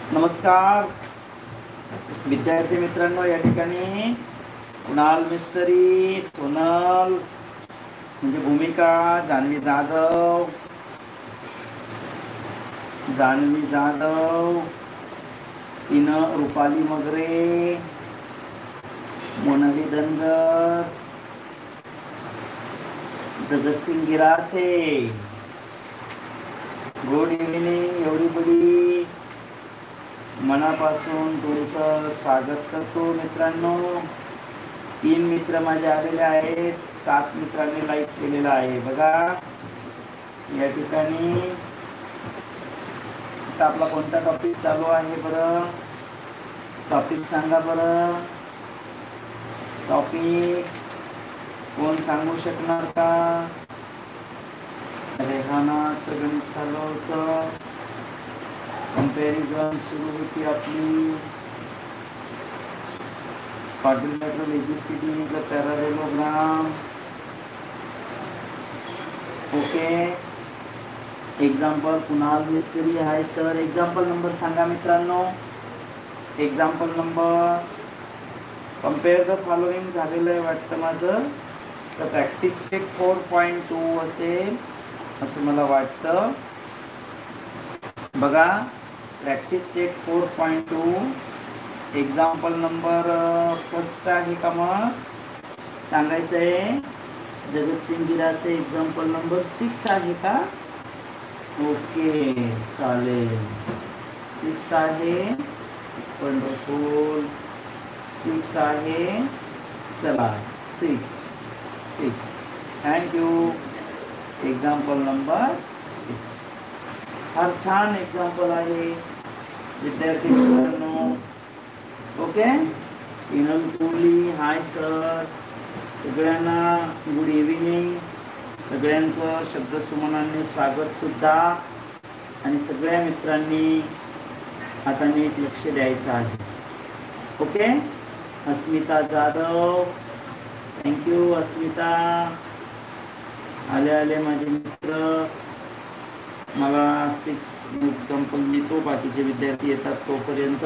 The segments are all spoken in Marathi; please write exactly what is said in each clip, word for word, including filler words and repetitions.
नमस्कार विद्यार्थी मित्रांनो, या ठिकाणी कुणाल मिस्त्री, सोनल म्हणजे भूमिका, जान्हवी जाधव जान्हवी जाधव तिनं Rupali Magare, Monali Dhangar, Jagatsingh Girase. Good evening everybody. मनापासून तुमचं स्वागत करतो मित्रांनो. तीन मित्र माझे आलेले आहेत, सात मित्रांनी लाईक केलेलं आहे बघा. या ठिकाणी आता आपला कोणता टॉपिक चालू आहे बरं? टॉपिक सांगा बरं. टॉपिक कोण सांगू शकणार का? रेहानाचं गणित चालू होतं, कंपॅरिझन सुरू होती आपली. Quadrilateral ABCD is a parallelogram. Okay. Example Kunal Mistry. Hi sir. Example number सांगा मित्रांनो. Example number compare the following झालेलं आहे वाटतं माझं. तर practice set four point two असेल असं मला वाटतं. बघा, practice set four point two. Example number first आहे का मग सांगायचं आहे? Jagatsingh Girase example number six आहे का? ओके, चालेल. सिक्स आहे. वंडरफुल. सिक्स आहे. चला, six six thank you. Example number six फार छान एक्झाम्पल आहे विद्यार्थी मित्रांनो. ओके. इनल कोहली. Hi sir. सगळ्यांना गुड इव्हिनिंग. सगळ्यांचं शब्दसुमनाने स्वागत सुद्धा. आणि सगळ्या मित्रांनी आता नीट लक्ष द्यायचं आहे. ओके. अस्मिता जाधव, थँक्यू अस्मिता. आले आले माझे मित्र. मला सिक्स एक्झाम्पल लिहितो, बाकीचे विद्यार्थी येतात तोपर्यंत.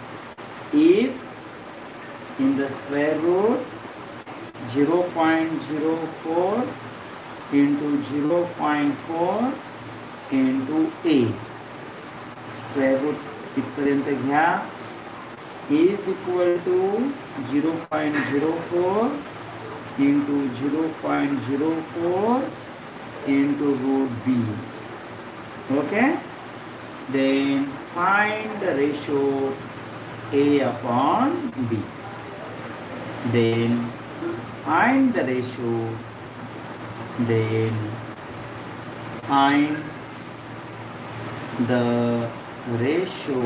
If in the square root zero point zero four into zero point four into A, square root इथपर्यंत घ्या, is equal to zero point zero four into zero point zero four into root B. Okay, then find the ratio A upon B. Then find the ratio. Then find the ratio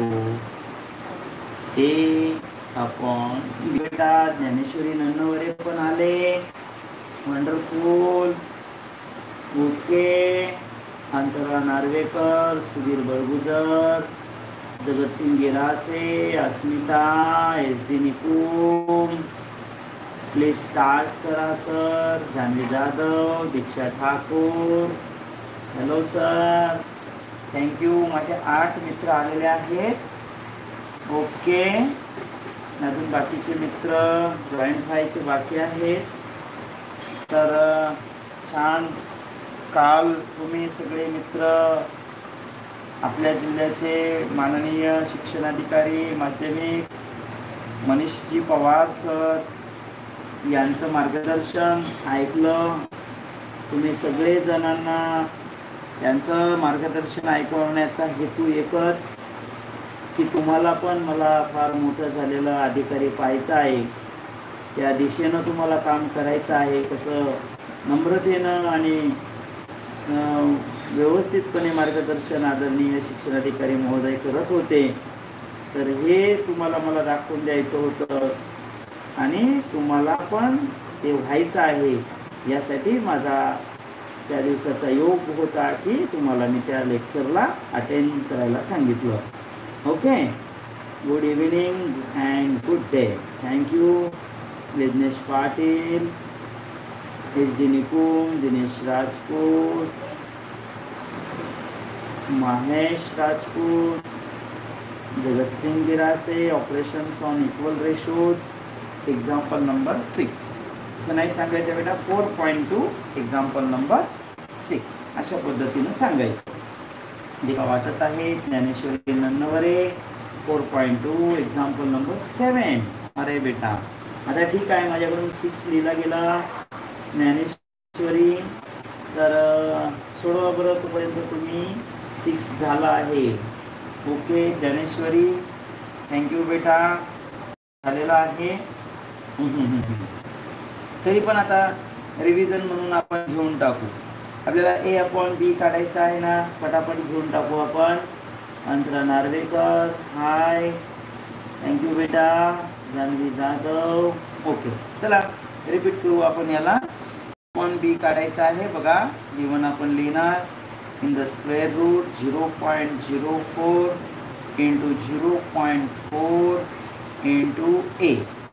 A upon B. बेटा ज्ञानेश्वरी नन्नवरे पण आले. Wonderful. Okay. Antara Narvekar, Sudhir Balgujar, Jagatsingh Girase, Asmita, S D Nikum. Please start करा sir. Janhavi Jadhav, Diksha Thakur. Hello sir, thank you. माझे आठ मित्र आलेले आहेत. ओके. अजून बाकीचे मित्र जॉईन व्हायचे बाकी आहेत. तर छान. काल तुम्ही सगळे मित्र आपल्या जिल्ह्याचे माननीय शिक्षणाधिकारी माध्यमिक मनीषजी पवार सर यांचं मार्गदर्शन ऐकलं. तुम्ही सगळे जणांना त्यांचं मार्गदर्शन ऐकवण्याचा हेतू एकच की तुम्हाला पण मला फार मोठं झालेलं अधिकारी पाहायचं आहे. त्या दिशेनं तुम्हाला काम करायचं आहे. कसं नम्रतेनं आणि व्यवस्थितपणे मार्गदर्शन आदरणीय शिक्षणाधिकारी महोदय करत होते. तर हे तुम्हाला मला दाखवून द्यायचं होतं आणि तुम्हाला पण ते व्हायचं आहे. यासाठी माझा त्या दिवसाचा योग होता की तुम्हाला मी त्या लेक्चरला अटेंड करायला सांगितलं. Okay. Good evening and good day. Thank you. Vighnesh Patil, S D Nikum, Dinesh Rajput, Mahesh Rajput, Jagatsingh Birase, operations on equal ratios, example number six. असं नाही सांगायचं बेटा, four point two example number six अशा पद्धतीनं सांगायचं. दिवा वाटत आहे Dnyaneshwari Nannaware, four point two example number seven. अरे बेटा आता ठीक आहे, माझ्याकडून सिक्स लिहिला गेला ज्ञानेश्वरी, तर सोडवा बरं तोपर्यंत तुम्ही. सिक्स झाला आहे. ओके ज्ञानेश्वरी, थँक्यू बेटा, झालेला आहे. तरी पण आता रिव्हिजन म्हणून आपण घेऊन टाकू. आपल्याला ए अपॉन बी काढायचं आहे ना, पटापट घेऊन टाकू आपण. अंतरा नार्वेकर, हाय, थँक्यू बेटा. जानवी जाधव, ओके. चला रिपीट करू आपण. याला अपॉन बी काढायचं आहे. बघा गिवन आपण लिहिणार in the square root zero point zero four into zero point four into A.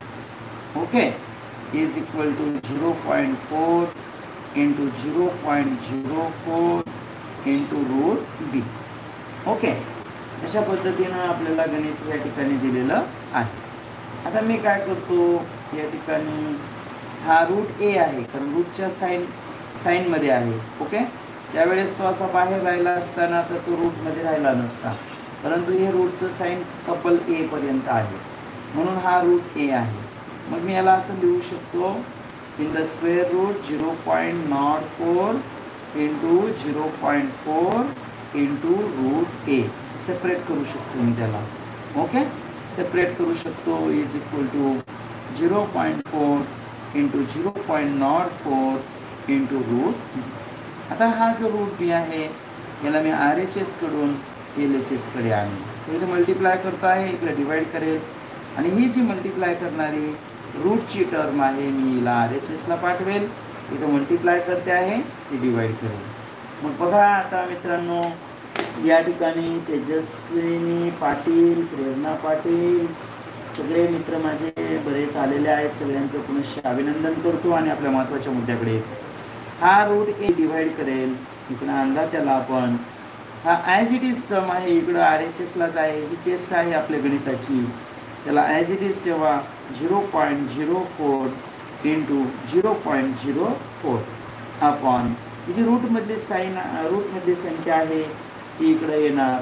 Okay is equal to zero point four into zero point zero four into root B. Okay अशा पद्धतीनं आपल्याला गणित या ठिकाणी दिलेलं आहे. आता मी काय करतो, या ठिकाणी हा रूट ए आहे, कारण रूटच्या साईन साईनमध्ये आहे. ओके त्यावेळेस तो असा बाहेर राहिला असताना तर तो रूटमध्ये राहिला नसता, परंतु हे रूटचं साईन कपल ए पर्यंत आहे, म्हणून हा रूट ए आहे. मग मी याला असं लिहू शकतो in the square root zero point nought four into zero point four into root A. Separate करू शकतो मी त्याला. ओके सेपरेट करू शकतो. Is equal to zero point four into zero point nought four into root. आता हा जो रूट बी आहे याला मी आर एच एस कडून एल एच एसकडे आणेल. इथे मल्टिप्लाय करतो आहे, इकडे डिवाईड करेल, आणि ही जी मल्टिप्लाय करणारी रूटची टर्म आहे मी हिला आर एच एसला पाठवेल. इथं मल्टिप्लाय करते आहे, ती डिवाईड करेल. मग बघा आता मित्रांनो, या ठिकाणी तेजस्विनी पाटील, प्रेरणा पाटील, सगळे मित्र माझे बरेच आलेले आहेत. सगळ्यांचं पुनश्च अभिनंदन करतो आणि आपल्या महत्त्वाच्या मुद्द्याकडे. हा रूट ए डिवाईड करेल, इकडं आणला त्याला आपण. हा ॲज इट इज टर्म आहे, इकडं आर एच एसलाच आहे, ही चेस्ट आहे आपल्या गणिताची, त्याला ॲज इट इज ठेवा. Zero point zero four into zero point zero four upon ही जी रूटमधली साईन रूटमधली संख्या आहे ती इकडे येणार.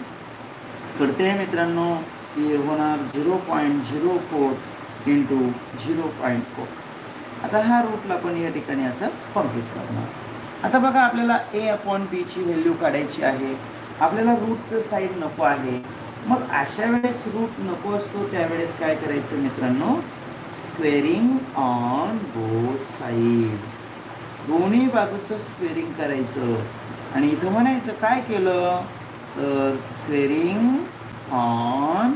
कळते मित्रांनो, ती होणार zero point zero four into zero point four. आता ह्या रूटला पण या ठिकाणी असं कॉम्प्लीट करणार. आता बघा आपल्याला ए अपॉन बीची व्हॅल्यू काढायची आहे. आपल्याला रूटचं साईड नको आहे. मग अशा वेळेस रूट नको असतो त्यावेळेस काय करायचं मित्रांनो, स्क्वेअरिंग ऑन बोथ साईड, दोन्ही बाजूचं स्क्वेअरिंग करायचं. आणि इथं म्हणायचं काय केलं तर स्क्वेअरिंग ऑन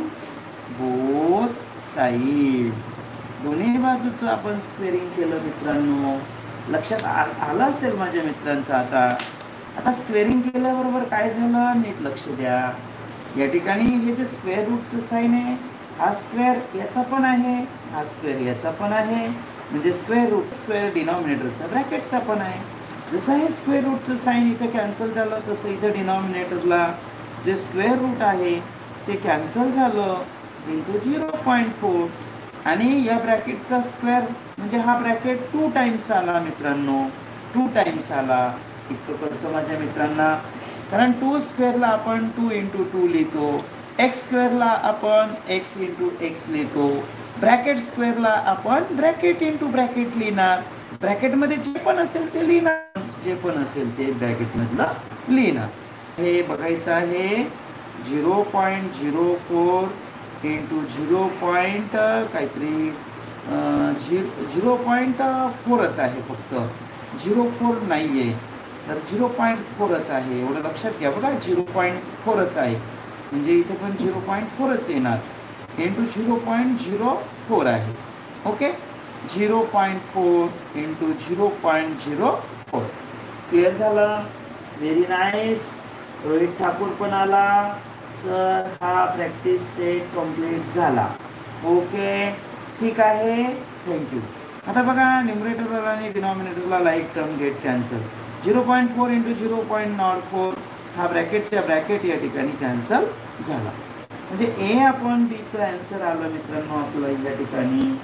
बोथ साईड, दोन्ही बाजूचं आपण स्क्वेअरिंग केलं मित्रांनो. लक्षात आ आलं असेल माझ्या मित्रांचं. आता आता स्क्वेअरिंग केल्याबरोबर काय झालं नीट लक्ष द्या. या ठिकाणी हे जे स्क्वेअर रूटचं साईन आहे, हा स्क्वेअर याचा पण आहे, हा स्क्वेअर याचा पण आहे, म्हणजे स्क्वेअर रूट स्क्वेअर डिनॉमिनेटरचा ब्रॅकेटचा पण आहे. जसं हे स्क्वेअर रूटचं साईन इथं कॅन्सल झालं तसं इथं डिनॉमिनेटरला जे स्क्वेअर रूट आहे ते कॅन्सल झालं इंटू झिरो पॉईंट फोर. आणि या ब्रॅकेटचा स्क्वेअर म्हणजे हा ब्रॅकेट टू टाइम्स आला मित्रांनो, टू टाइम्स आला. इतकं करतो माझ्या मित्रांना, कारण टू स्क्वेअरला आपण टू इंटू टू लिहितो, एक्स स्क्वेअरला आपण एक्स इंटू एक्स लिहितो, ब्रॅकेट स्क्वेअरला आपण ब्रॅकेट इंटू ब्रॅकेट लिहिणार. ब्रॅकेटमध्ये जे पण असेल ते लिहिणार, जे पण असेल ते ब्रॅकेटमधलं लिहिणार. हे बघायचं आहे zero point zero four into zero point काहीतरी झि झिरो पॉईंट फोरच आहे, फक्त झिरो फोर नाही आहे, तर झिरो पॉईंट फोरच आहे एवढं लक्षात घ्या. बघा झिरो पॉईंट फोरच आहे, म्हणजे इथे पण झिरो पॉईंट फोरच येणार. Into zero point zero four आहे. Okay zero point four into zero point zero four. Clear झालं? Very nice. रोहित ठाकूर पण आला. सर हा प्रॅक्टिस सेट कंप्लीट झाला. ओके ठीक आहे, थँक्यू. आता बघा न्यूमरेटरला आणि डिनॉमिनेटरला like term get cancel. Zero point four into zero point nought four हा ब्रॅकेटच्या ब्रॅकेट या ठिकाणी कॅन्सल झाला. म्हणजे ए अपॉन बीचा आन्सर आलं मित्रांनो आपला या ठिकाणी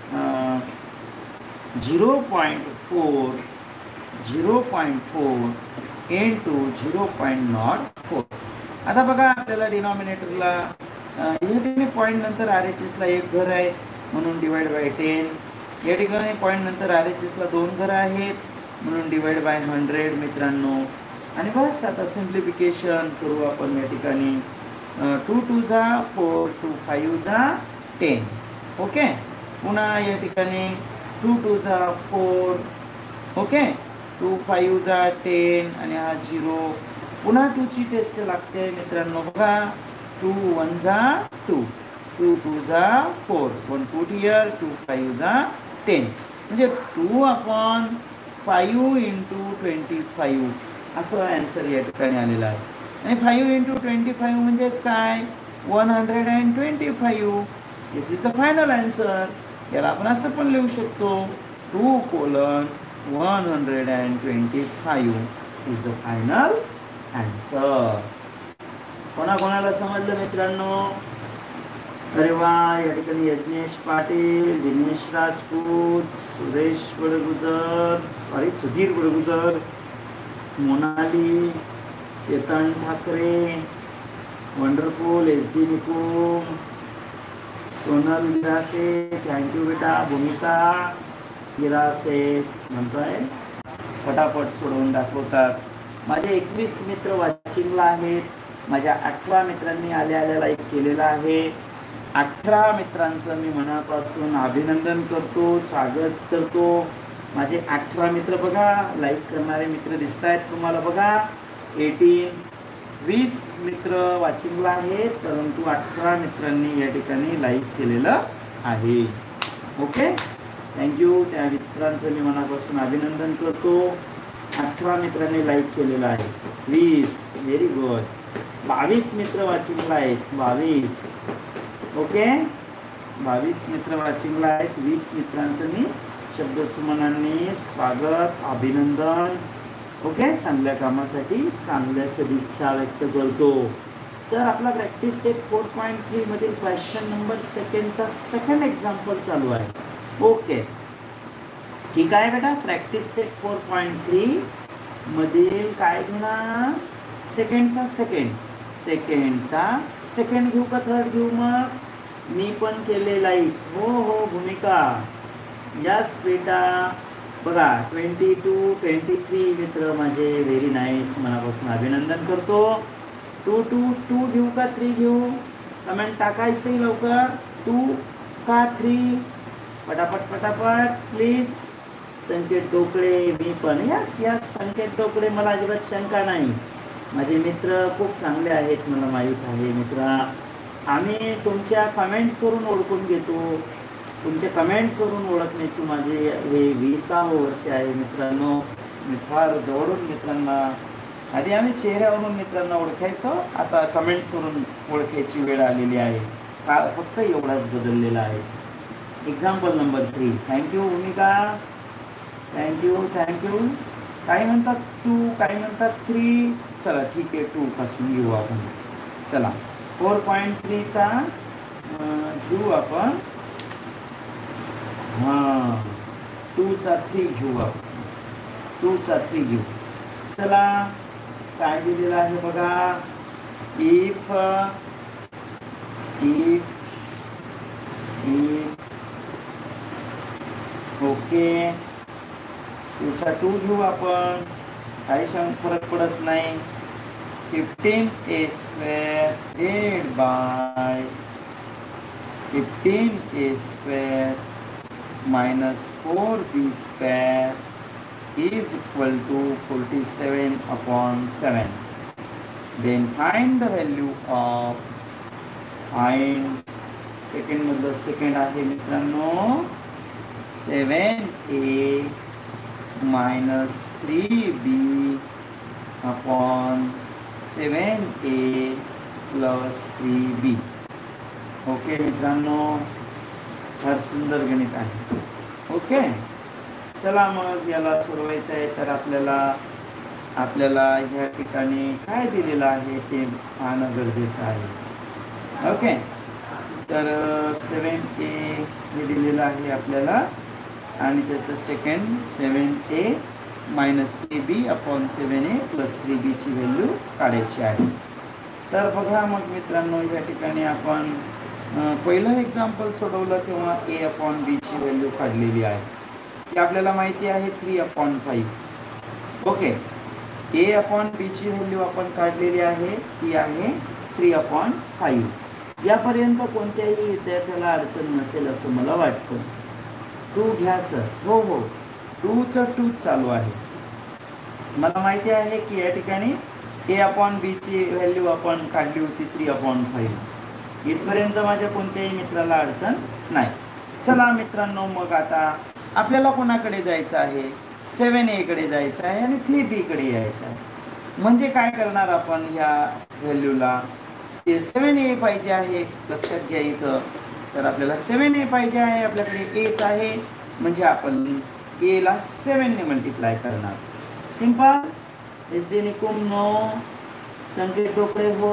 zero point four zero point four into zero point nought four. आता बघा आपल्याला डिनॉमिनेटरला या ठिकाणी पॉईंट नंतर आर एच एसला एक घर आहे म्हणून डिवाइड बाय टेन. या ठिकाणी पॉईंट नंतर आर एच एसला दोन घरं आहेत म्हणून डिवाइड बाय हंड्रेड मित्रांनो. आणि बस आता सिम्प्लिफिकेशन करू आपण. या ठिकाणी टू टू जा फोर, टू फाईव्ह जा टेन. ओके. पुन्हा या ठिकाणी टू टू जा फोर, ओके, टू फाईव्ह जा टेन आणि हा झिरो. पुन्हा टूची टेस्ट लागते मित्रांनो. बघा टू वन जा टू, टू टू जा four, one put here, two five जा टेन. म्हणजे two upon five into twenty five असं आन्सर या ठिकाणी आलेला आहे. आणि फाईव्ह इंटू ट्वेंटी फाईव्ह म्हणजेच काय one hundred and twenty five. This is the final answer. याला आपण असं पण लिहू शकतो two colon one hundred and twenty five is the final answer. कोणाकोणाला समजलं मित्रांनो? अरे वा. या ठिकाणी Yadnyesh Patil, Dinesh Rajput, Suresh Badgujar, sorry Sudhir Badgujar, Monali, Chetan Thakare, wonderful, S D Nikum, Sonal Girase, thank you बेटा, भूमिका गिरासे म्हणतोय पटापट सोडवून दाखवतात. माझे एकवीस मित्र वाचिंगला आहेत. माझ्या अठरा मित्रांनी आल्या आल्या लाईक केलेला आहे. अठरा मित्रांचं मी मनापासून अभिनंदन करतो, स्वागत करतो. माझे अठरा मित्र बघा लाईक करणारे मित्र दिसत आहेत तुम्हाला. बघा एटीन, वीस मित्र वाचिंगला आहेत परंतु अठरा मित्रांनी या ठिकाणी लाईक केलेलं आहे. ओके. थँक्यू. त्या मित्रांचं मी मनापासून अभिनंदन करतो. अठरा मित्रांनी लाईक केलेलं आहे. वीस, व्हेरी गुड. बावीस मित्र वाचिंगला आहेत. बावीस. ओके. बावीस मित्र वाचिंगला आहेत. वीस मित्रांचं मी शब्दसुमनांनी स्वागत, अभिनंदन. ओके. चांगल्या कामासाठी चांगल्या सदिच्छा व्यक्त करतो. सर आपला practice set four point three मधील क्वेश्चन नंबर सेकंडचा सेकंड एक्झाम्पल चालू आहे. ओके ठीक आहे बेटा. Practice set four point three मधील काय घेणार? सेकंडचा सेकंड. सेकंडचा सेकंड घेऊ का थर्ड घेऊ? मग मी पण केले लाईक. हो हो भूमिका. यस बेटा. बघा ट्वेंटी टू ट्वेंटी थ्री मित्र माझे व्हेरी नाईस. मनापासून अभिनंदन करतो. टू टू टू घेऊ का थ्री घेऊ? कमेंट टाकायचं लवकर. टू का थ्री? पटापट पटापट प्लीज. संकेत डोकळे मी पण. Yes yes Sanket Dokle. मला अजिबात शंका नाही. माझे मित्र खूप चांगले आहेत मला माहीत आहे. मित्रा आम्ही तुमच्या कमेंट्सवरून ओळखून घेतो. तुमच्या कमेंट्सवरून ओळखण्याची माझे हे विसावं वर्ष आहे मित्रांनो. मी फार जवळून मित्रांना आधी आम्ही चेहऱ्यावरून मित्रांना ओळखायचो. आता कमेंट्सवरून ओळखायची वेळ आलेली आहे. काळ फक्त एवढाच बदललेला आहे. Example number three. Thank you Bhumika. Thank you thank you. काही म्हणतात टू, काही म्हणतात थ्री. चला ठीक आहे टू पासून घेऊ आपण. चला फोर पॉईंट थ्रीचा घेऊ आपण. हां टूचा थ्री घेऊ आपण. टूचा थ्री घेऊ. चला काय दिलेलं आहे बघा. If if if okay. टूचा टू घेऊ आपण. काही शंक फरक पडत नाही. Fifteen A square eight by fifteen A square minus four B square is equal to forty seven upon seven. Then find the value of. Find second मधलं सेकंड आहे मित्रांनो. Seven A minus three B upon seven A plus three B. Okay मित्रांनो फार सुंदर गणित आहे. ओके चला मग याला सोडवायचं आहे तर आपल्याला आपल्याला ह्या ठिकाणी काय दिलेलं आहे ते पाहणं गरजेचं आहे. ओके, तर सेवन ए हे दिलेलं आहे आपल्याला आणि त्याचं second seven A minus three B upon seven A plus three बीची व्हॅल्यू काढायची आहे. तर बघा मग मित्रांनो, या ठिकाणी आपण पहिलं एक्झाम्पल सोडवलं तेव्हा ए अपॉन बीची व्हॅल्यू काढलेली आहे. ती आपल्याला माहिती आहे three upon five. Okay, A upon बीची व्हॅल्यू आपण काढलेली आहे, ती आहे थ्री अपॉन फाईव्ह. यापर्यंत कोणत्याही विद्यार्थ्याला अडचण नसेल असं मला वाटतं. टू घ्या सर. हो हो, टूचं टूच चालू आहे. मला माहिती आहे की या ठिकाणी ए अपॉन बीची व्हॅल्यू आपण काढली होती थ्री अपॉन फाईव्ह. इथपर्यंत माझ्या कोणत्याही मित्राला अडचण नाही. चला मित्रांनो, मग आता आपल्याला कोणाकडे जायचं आहे? सेवन एकडे जायचं आहे आणि थ्री बीकडे यायचं आहे. म्हणजे काय करणार आपण ह्या व्हॅल्यूला? ते सेवन ए पाहिजे आहे, लक्षात घ्या इथं. तर आपल्याला सेवन ए पाहिजे आहे, आपल्याकडे एच आहे, म्हणजे आपण एला सेवनने मल्टिप्लाय करणार. Simple. S D Nikum no, Sanket Dokle हो,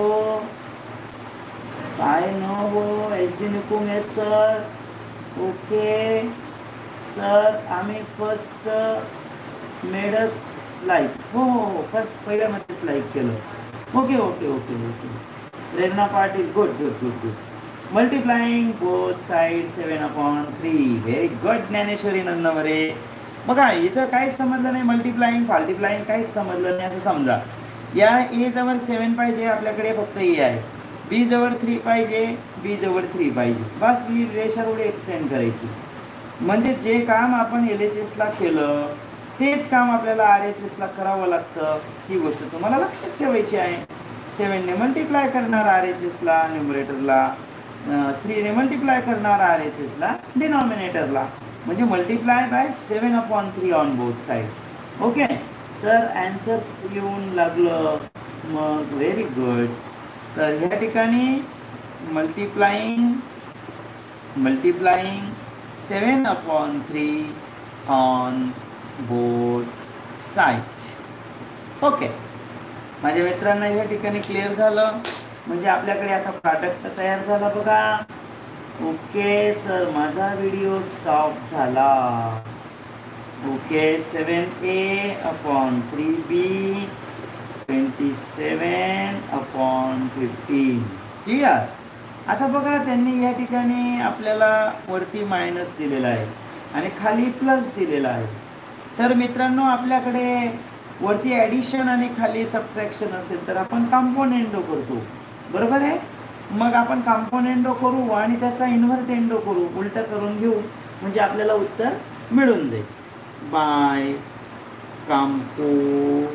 काय नो हो, S D Nikum yes sir. Okay sir, आम्ही फर्स्ट मेडच लाईक. हो हो हो, फर्स्ट पहिल्यामध्येच लाईक केलं. Okay okay okay okay. प्रेरणा Patil, good good good good. Multiplying both side seven upon three. Very good Dnyaneshwari Nandaware. बघा इथं काहीच समजलं नाही, मल्टिप्लाइंग फाल्टिप्लाइंग काहीच समजलं नाही असं समजा. या ए जवळ सेवन पाहिजे, आपल्याकडे फक्त ए आहे. बी जवळ थ्री पाहिजे, बी जवळ थ्री पाहिजे. बस ही रेषा थोडी एक्सटेंड करायची. म्हणजे जे काम आपण एल एच एसला केलं तेच काम आपल्याला आर एच एसला करावं लागतं. ही गोष्ट तुम्हाला लक्षात ठेवायची आहे. सेवनने मल्टिप्लाय करणार आर एच एसला न्युमरेटरला, थ्रीने मल्टिप्लाय करणार आर एच एसला डिनॉमिनेटरला. म्हणजे multiply by seven upon three on both side. Okay sir, answers लिहून लागलं, मग व्हेरी गुड. तर ह्या ठिकाणी multiplying multiplying seven upon three on both side. Okay, माझ्या मित्रांना ह्या ठिकाणी क्लिअर झालं. म्हणजे आपल्याकडे आता प्रॉडक्ट तयार झाला बघा. ओके सर, माझा व्हिडिओ स्टॉप झाला. Okay, seven A upon three B twenty seven upon fifteen. Clear. आता बघा, त्यांनी या ठिकाणी आपल्याला वरती मायनस दिलेला आहे आणि खाली प्लस दिलेला आहे. तर मित्रांनो, आपल्याकडे वरती ॲडिशन आणि खाली सबट्रॅक्शन असेल तर आपण कॉम्पोनेंडो करतो, बरोबर आहे. मग आपण कॉम्पोनेंडो करू आणि त्याचा इन्व्हर्टेंडो करू, उलटं करून घेऊ, म्हणजे आपल्याला उत्तर मिळून जाईल. By componendo.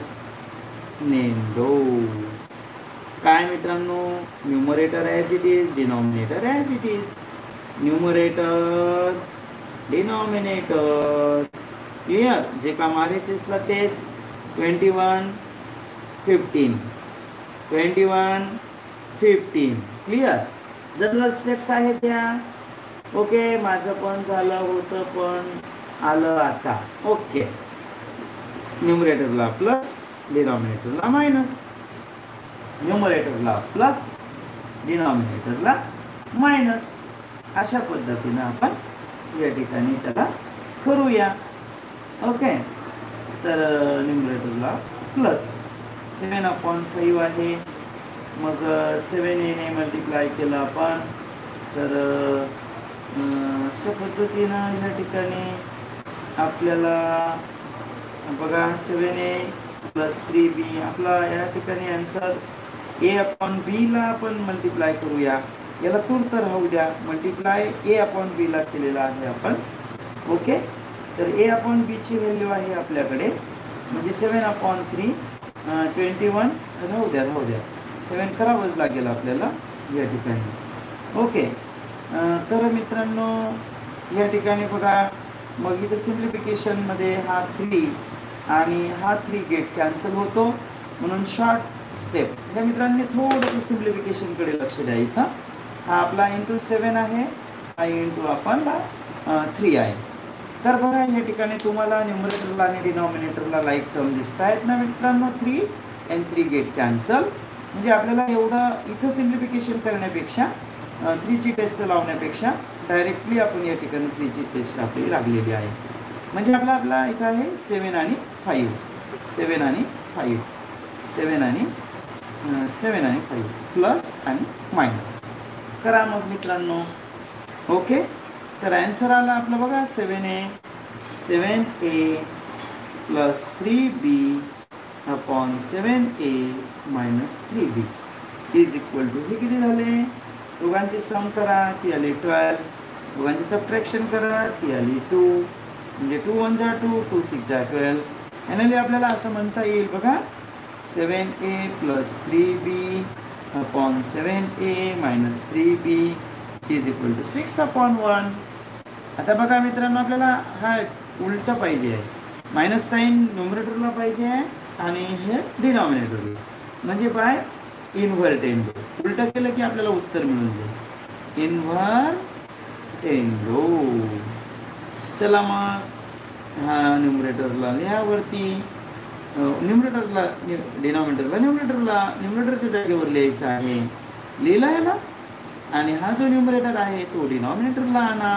काय मित्रांनो, numerator as it is, denominator as it is. Numerator denominator clear. जे काम आर एच एसला तेच. Twenty one fifteen twenty one fifteen. Clear. General steps आहेत त्या. ओके, माझं पण झालं होतं पण आलं आता. ओके, न्यूमरेटरला प्लस, डिनॉमिनेटरला मायनस. न्यूमरेटरला प्लस, डिनॉमिनेटरला मायनस. अशा पद्धतीनं आपण या ठिकाणी त्याला करूया. ओके, तर न्यूमरेटरला प्लस सेवन अपॉन फाईव्ह आहे. मग सेवन एने मल्टिप्लाय केलं आपण. तर अशा पद्धतीनं ह्या ठिकाणी आपल्याला बघा सेवन ए प्लस थ्री बी आपला या ठिकाणी आन्सर. ए अपॉन बीला आपण मल्टिप्लाय करूया. याला तूर तर राहू द्या, मल्टिप्लाय ए अपॉन बीला केलेला आहे आपण. ओके, तर ए अपॉन बीची व्हॅल्यू आहे आपल्याकडे, म्हणजे seven upon three twenty one राहू द्या राहू द्या सेवन करावंच लागेल आपल्याला या ठिकाणी. ओके, तर मित्रांनो या ठिकाणी बघा, मग इथं सिम्प्लिफिकेशनमध्ये हा थ्री आणि हा थ्री गेट कॅन्सल होतो, म्हणून शॉर्ट स्टेप. त्या मित्रांनी थोडंसं सिम्प्लिफिकेशनकडे लक्ष द्या. इथं हा आपला इंटू सेवन आहे, हा इंटू आपण थ्री आहे. तर बघा या ठिकाणी तुम्हाला न्यूमरेटरला आणि डिनॉमिनेटरला लाईक टर्म दिसत आहेत ना मित्रांनो, three and three get cancel. म्हणजे आपल्याला एवढं इथं सिम्प्लिफिकेशन करण्यापेक्षा थ्रीची टेस्ट लावण्यापेक्षा डायरेक्टली आपण या ठिकाणी थ्रीची टेस्ट आपली लागलेली आहे. म्हणजे आपला आपला इथं आहे सेवन आणि फाईव्ह सेवन आणि फाईव्ह सेवन आणि सेवन आणि फाईव्ह प्लस आणि मायनस करा मग मित्रांनो. ओके, तर ॲन्सर आला आपलं बघा seven A seven A plus three B upon seven A minus three B is equal to हे किती झाले. दोघांची सम करा ती आली ट्वेल्व, दोघांची सबट्रॅक्शन करा ती आली टू, म्हणजे टू वन जा टू, टू सिक्स जा ट्वेल्व. फायनली आपल्याला असं म्हणता येईल बघा seven A plus three B upon seven A minus three B is equal to six upon one. आता बघा मित्रांनो आपल्याला हा उलटा पाहिजे आहे, मायनस साईन न्यूमरेटरला पाहिजे आहे आणि हे डिनॉमिनेटरला, म्हणजे बाय इन्व्हर्टेंडो. उलटा केलं की आपल्याला उत्तर मिळून जाईल इन्व्हर्टेंडो. चला मग हा न्यूमरेटरला लिहावरती, न्यूमरेटरला डिनॉमिनेटरला न्यूमरेटरला न्यूमरेटरच्या जागेवर लिहायचं आहे, लिहिला याला. आणि हा जो न्यूमरेटर आहे तो डिनॉमिनेटरला आणा,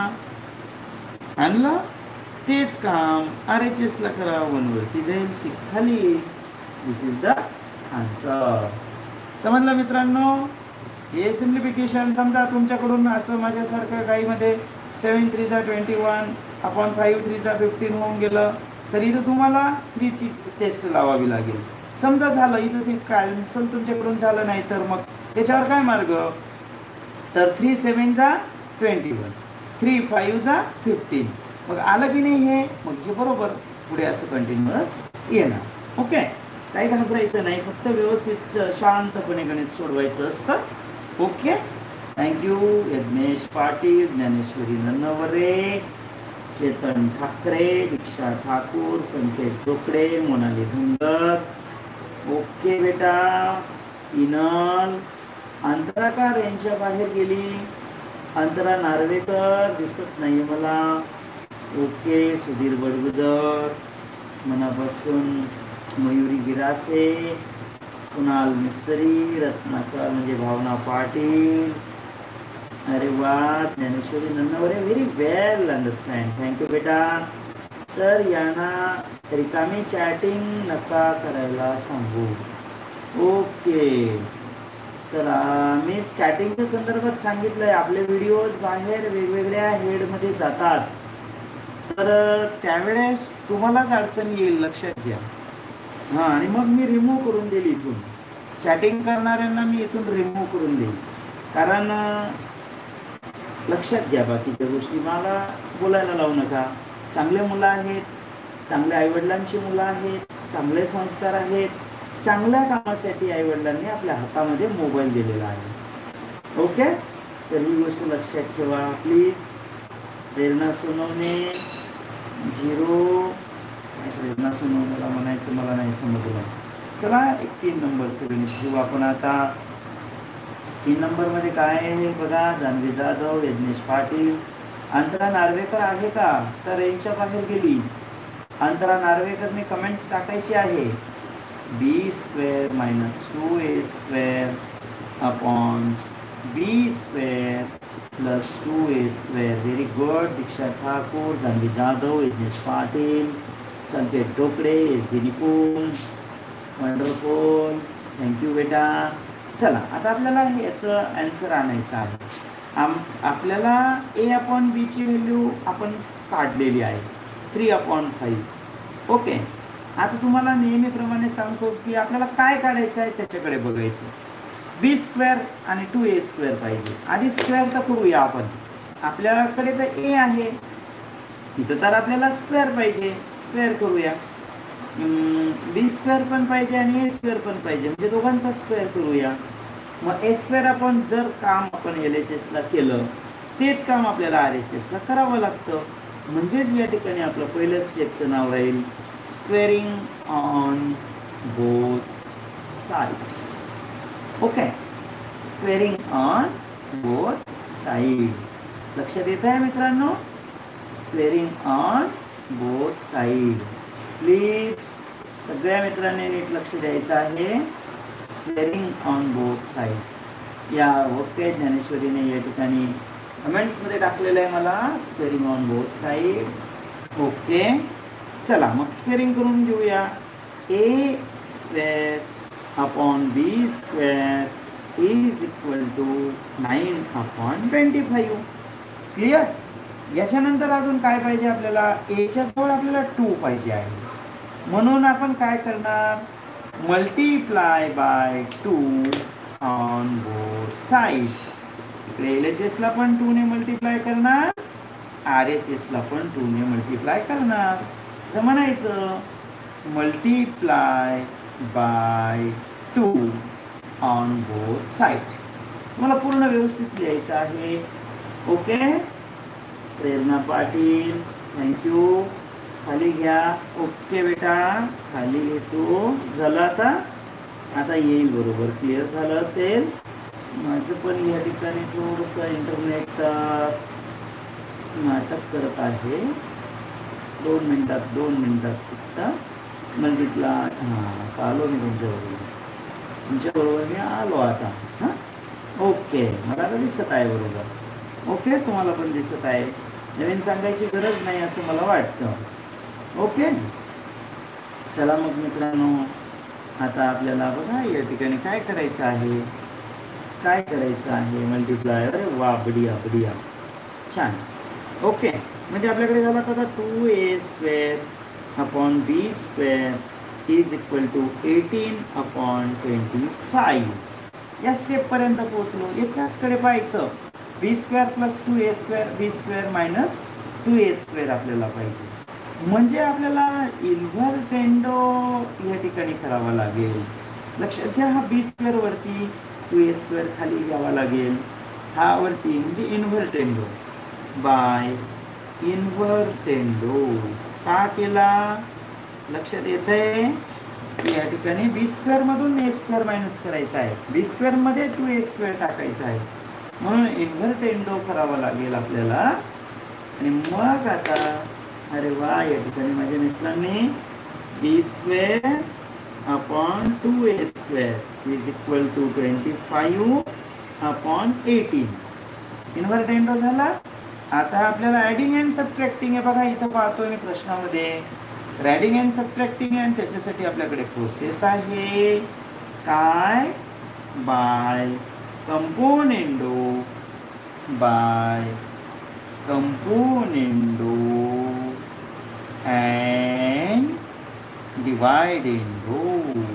आणला तेच काम आर एच एसला करा, वनवरती जाईल सिक्स खाली. This is the answer. समजलं मित्रांनो. हे सिम्प्लिफिकेशन समजा तुमच्याकडून असं माझ्यासारखं काहीमध्ये सेवन थ्रीचा ट्वेंटी वन अपॉन फाईव्ह थ्रीचा फिफ्टीन होऊन गेलं तर इथं तुम्हाला थ्रीची टेस्ट लावावी लागेल. समजा झालं इथं कॅन्सल तुमच्याकडून झालं नाही तर मग त्याच्यावर काय मार्ग, तर थ्री सेवनचा ट्वेंटी वन थ्री फाईव्हचा फिफ्टीन, मग आलं की नाही हे, मग हे बरोबर पुढे असं कंटिन्युअस येणार. ओके, काही घाबरायचं नाही, फक्त व्यवस्थित शांतपणे गणित सोडवायचं असतं. Okay, thank you. Yagnesh Patil, Dnyaneshwari Nannaware, Chetan Thackeray, Diksha Thakur, Sanket Tokde, Monali Dhungar. Okay बेटा. इनल अंतराकार यांच्या बाहेर गेली, अंतरा नार्वेकर दिसत नाही मला. ओके, सुधीर बडगुजर, मनापासून मयुरी गिरासे, कुणाल मिस्त्री, रत्नाकर म्हणजे भावना पाटील. अरे वा, Dnyaneshwari Nannaware, very well understand. Thank you बेटा. सर यांना रिकामी चॅटिंग नका करायला सांगू. ओके, तर मी चॅटिंगच्या संदर्भात सांगितलं आहे, आपले व्हिडिओज बाहेर वेगवेगळ्या हेडमध्ये जातात तर त्यावेळेस तुम्हालाच अडचण येईल, लक्षात घ्या. हां, आणि मग मी रिमूव्ह करून देईल इथून, चॅटिंग करणाऱ्यांना मी इथून रिमूव्ह करून देईल. कारण लक्षात घ्या बाकीच्या गोष्टी, मला बोलायला लावू नका. चांगले मुलं आहेत, चांगल्या आईवडिलांची मुलं आहेत, चांगले संस्कार आहेत, चांगल्या कामासाठी आईवडिलांनी आपल्या हातामध्ये मोबाईल दिलेला आहे. ओके, तर ही गोष्ट लक्षात ठेवा प्लीज. प्रेरणा सोनवणे झिरो, प्रेरणा सोनवणेला म्हणायचं मला नाही समजलं. चला एक तीन नंबरचं गणित घेऊ आपण आता. तीन नंबरमध्ये काय आहे बघा, जान्हवी जाधव, यज्ञेश पाटील. अंतरा नार्वेकर आहे का, तर यांच्या बाहेर गेली. अंतरा नार्वेकरने कमेंट्स टाकायची आहे. B square minus two A square upon B square plus two A square. Very good. Diksha Thakur, Janhavi Jadhav, Yagnesh Patil, Sanket Tokde, S B Nipun. Wonderful, thank you बेटा. चला आता आपल्याला याचं ॲन्सर आणायचं आहे. आम आपल्याला ए अपॉन बीची व्हॅल्यू आपण काढलेली आहे थ्री अपॉन फाईव्ह. ओके, आता तुम्हाला नेहमीप्रमाणे सांगतो की आपल्याला काय काढायचं आहे त्याच्याकडे बघायचं. बी स्क्वेअर आणि टू ए स्क्वेअर पाहिजे. आधी स्क्वेअर तर करूया आपण. आपल्याकडे तर ए आहे, इथं तर आपल्याला स्क्वेअर पाहिजे, स्क्वेअर करूया. बी स्क्वेअर पण पाहिजे आणि ए स्क्वेअर पण पाहिजे, म्हणजे दोघांचा स्क्वेअर करूया. मग ए स्क्वेअर आपण जर काम आपण एल एच एसला केलं तेच काम आपल्याला आर एच एसला करावं लागतं. म्हणजेच या ठिकाणी आपलं पहिलं स्टेपचं नाव राहील squaring on both sides. Okay, squaring on both side. लक्षात येत आहे मित्रांनो, squaring on both side. Please सगळ्या मित्रांनी नीट लक्ष द्यायचं आहे. Squaring on both side. या ओके, ज्ञानेश्वरीने या ठिकाणी कमेंट्समध्ये टाकलेलं आहे मला squaring on both side. Okay, चला मग स्क्वेअरिंग करून घेऊया. A square upon B square is equal to nine upon twenty five. Clear. याच्यानंतर अजून काय पाहिजे आपल्याला, एच्या जवळ आपल्याला टू पाहिजे आहे, म्हणून आपण काय करणार, multiply by two on both side. इकडे एल एच एसला पण टू ने मल्टीप्लाय करणार, आर एच एसला पण टू ने मल्टीप्लाय करणार. तर म्हणायचं multiply by two on both side. तुम्हाला पूर्ण व्यवस्थित लिहायचं आहे. ओके, प्रेरणा पाटील थँक्यू. खाली घ्या. ओके बेटा, खाली घेतो. झालं आता, आता येईल बरोबर, क्लिअर झालं असेल. माझं पण या ठिकाणी थोडंसं इंटरनेट नाटक करत आहे. दोन मिनटात दोन मिनटात फक्त मल्टीप्लाय. हां, आलो मी तुमच्याबरोबर, तुमच्याबरोबर मी आलो आता. हां, ओके, मला तर दिसत आहे बरोबर. ओके, तुम्हाला पण दिसत आहे. नवीन सांगायची गरज नाही असं मला वाटतं. ओके, चला मग मित्रांनो, आता आपल्याला बघा या ठिकाणी काय करायचं आहे, काय करायचं आहे मल्टीप्लाय. अरे वा, बढिया बढिया, छान. ओके, म्हणजे आपल्याकडे झाला आता two A square upon B square is equal to eighteen upon twenty five. या स्टेपपर्यंत पोहोचलो. एकाचकडे पाहायचं, B square plus two A square B square minus two A square आपल्याला पाहिजे. म्हणजे आपल्याला इन्व्हर्टेंडो या ठिकाणी करावा लागेल. लक्षात घ्या, हा बी स्क्वेअर वरती, टू ए स्क्वेअर खाली घ्यावा लागेल. हा वरती म्हणजे इन्व्हर्टेंडो बाय इन्व्हर्टेंडो. का केला लक्षात येत आहे. या ठिकाणी बी स्क्वेअर मधून ए स्क्वेअर मायनस करायचा आहे, बी स्क्वेअर मध्ये टू ए स्क्वेअर टाकायचा आहे, म्हणून इन्व्हर्टेंडो करावा लागेल आपल्याला. आणि मग आता अरे वा, या ठिकाणी माझ्या मित्रांनी B square upon two A square is equal to twenty five upon eighteen. Invertendo झाला. आता आपल्याला ॲडिंग अँड सबट्रॅक्टिंग आहे. बघा इथं पाहतोय मी प्रश्नामध्ये ॲडिंग अँड सबट्रॅक्टिंग आहे, आणि त्याच्यासाठी आपल्याकडे प्रोसेस आहे काय, by componendo by componendo and dividendo.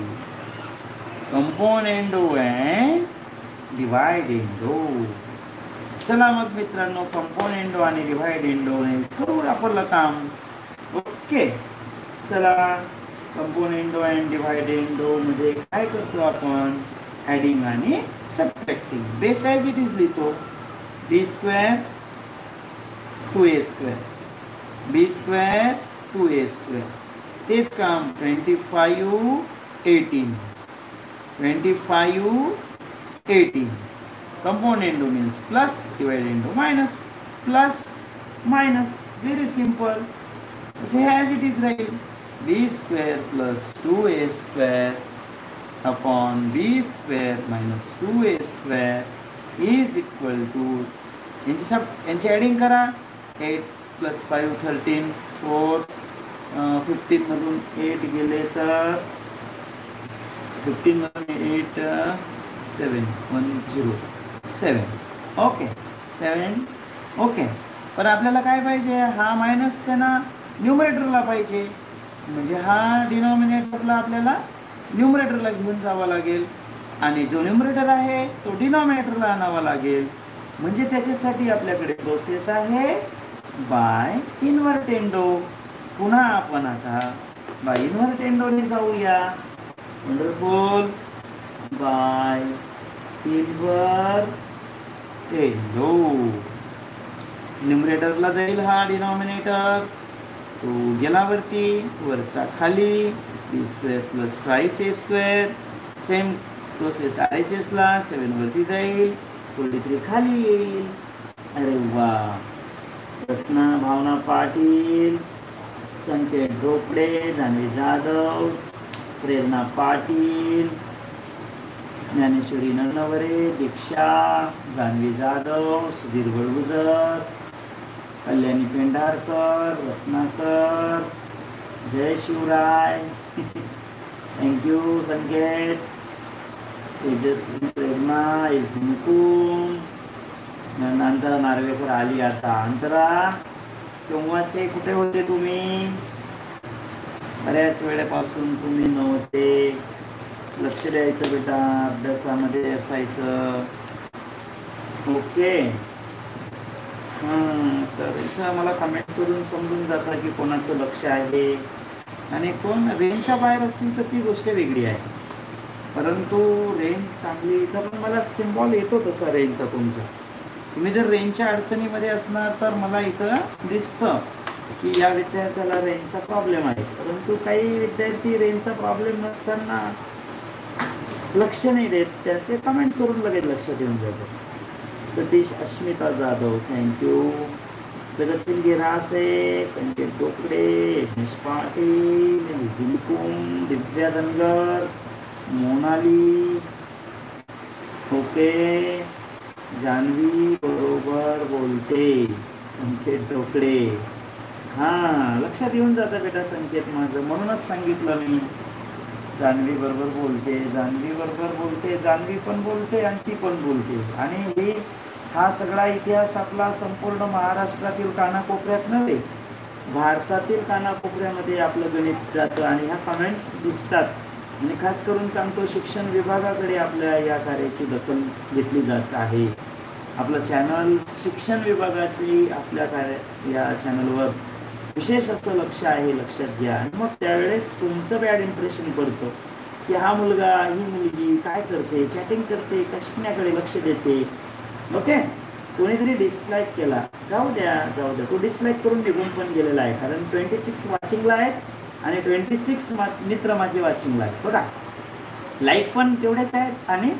Componendo and dividendo. चला मग मित्रांनो, कंपोनेंडो आणि डिवायडेंडो ने करू आपलं काम. ओके, चला कंपोनेंडो अँड डिवायडेंडो मध्ये काय करतो आपण, ॲडिंग आणि subtracting. Base as it is लिहितो, B square two A square B square two A square. तेच काम twenty five eighteen twenty five eighteen. Componendo means plus, dividendo minus, plus minus. Very simple. असे ॲज इट इज राहील. B square plus two A square upon B square minus two A square is equal to, यांची सब यांची ॲडिंग करा. Eight plus five thirteen, four फिफ्टीनमधून एट गेले तर फिफ्टीनमधून eight seven one zero seven. Okay, seven. Okay, पण आपल्याला काय पाहिजे, हा मायनस आहे ना न्यूमरेटरला पाहिजे, म्हणजे हा डिनॉमिनेटरला आपल्याला न्यूमरेटरला घेऊन जावा लागेल, आणि जो न्यूमरेटर आहे तो डिनॉमिनेटरला आणावा लागेल. म्हणजे त्याच्यासाठी आपल्याकडे प्रोसेस आहे बाय इन्व्हर्टेंडो. पुन्हा आपण आता बाय इन्व्हर्टेंडोने जाऊया. वंडरफुल. बाय इन्व्हर्टेंडो. न्यूमरेटरला जाईल हा डिनॉमिनेटर, तो गेला वरती, वरचा खाली. B square plus twice A square. Same process R H एसला, सेवन वरती जाईल, फोर्टी थ्री खाली येईल. अरे वा. रत्ना भावना पाटील, संकेत ढोपडे, जान्हवी जाधव, प्रेरणा पाटील, ज्ञानेश्वरी नवरे, दीक्षा, जान्हवी जाधव, सुधीर बळगुजर, कल्याणी पेंढारकर, रत्नाकर, जय Shivray, thank you Sanket, Tejaswi Prerana, S D Nikum, Antara Narvekar आली आता. अंतरा केव्हाचे कुठे होते तुम्ही? बऱ्याच वेळेपासून तुम्ही नव्हते. लक्ष द्यायचं बेटा, अभ्यासामध्ये असायचं. ओके. हां, तर इथं मला कमेंट्स करून समजून जातं की कोणाचं लक्ष आहे आणि कोण रेंजच्या बाहेर असतील तर ती गोष्ट वेगळी आहे. परंतु रेंज चांगली इथं पण मला सिम्बॉल येतो तसा रेंजचा तुमचा. तुम्ही जर रेंजच्या अडचणीमध्ये असणार तर मला इथं दिसतं की या विद्यार्थ्याला रेंजचा प्रॉब्लेम आहे. परंतु काही विद्यार्थी रेंजचा प्रॉब्लेम नसताना लक्ष नाही देत, त्याचे कमेंट्सवरून लगेच लक्षात येऊन जातं. सतीश अस्मिता जाधव, थँक्यू. जगतसिंग गिरासे, संकेत डोकडे, यज्ञेश पाटील, निकुम, दिव्या धनगर, मोनाली, ओके. जान्हवी बरोबर बोलते, संकेत डोकडे. हां, लक्षात येऊन जातं बेटा संकेत माझं, म्हणूनच सांगितलं मी. जान्हवी बरोबर बोलते, जान्हवी बरोबर बोलते, जान्हवी पण बोलते आणि ती पण बोलते. आणि ही हा सगळा इतिहास आपला संपूर्ण महाराष्ट्रातील कानाकोपऱ्यात नव्हे, भारतातील कानाकोपऱ्यामध्ये आपलं गणित जातं आणि ह्या कमेंट्स दिसतात. आणि खास करून सांगतो, शिक्षण विभागाकडे आपल्या या कार्याची दखल घेतली जात आहे. आपलं चॅनल शिक्षण विभागाची आपल्या कार्य या चॅनलवर विशेष असं लक्ष आहे, लक्षात घ्या. आणि मग त्यावेळेस तुमचं बॅड इम्प्रेशन पडतं की हा मुलगा, ही मुलगी काय करते, चॅटिंग करते का शिकण्याकडे लक्ष देते. ओके. कोणीतरी डिसलाईक केला, जाऊ द्या जाऊ द्या, तो डिसलाईक करून निघून पण गेलेला आहे. कारण ट्वेंटी सिक्स वॉचिंगला आहेत आणि ट्वेंटी सिक्स मित्र माझे वॉचिंगला आहेत बघा. लाईक पण तेवढेच आहेत आणि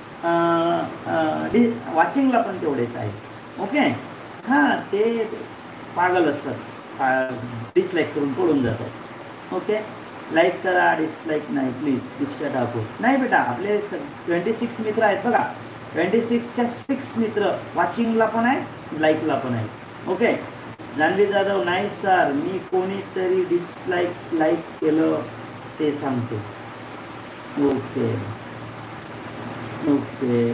वॉचिंगला पण तेवढेच आहेत. ओके. हां, ते पागल असतात, डिसलाईक करून पडून जातात. ओके. लाईक करा, डिसलाईक नाही प्लीज. दीक्षा ठाकूर, नाही बेटा, आपले ट्वेंटी सिक्स मित्र आहेत बघा. ट्वेंटी सिक्सच्या सिक्स मित्र वॉचिंगला पण आहे, लाईकला पण आहे. ओके. जान्हवी जाधव, नाही सर, मी कोणीतरी डिसलाईक लाईक केलं ते सांगतो. Okay okay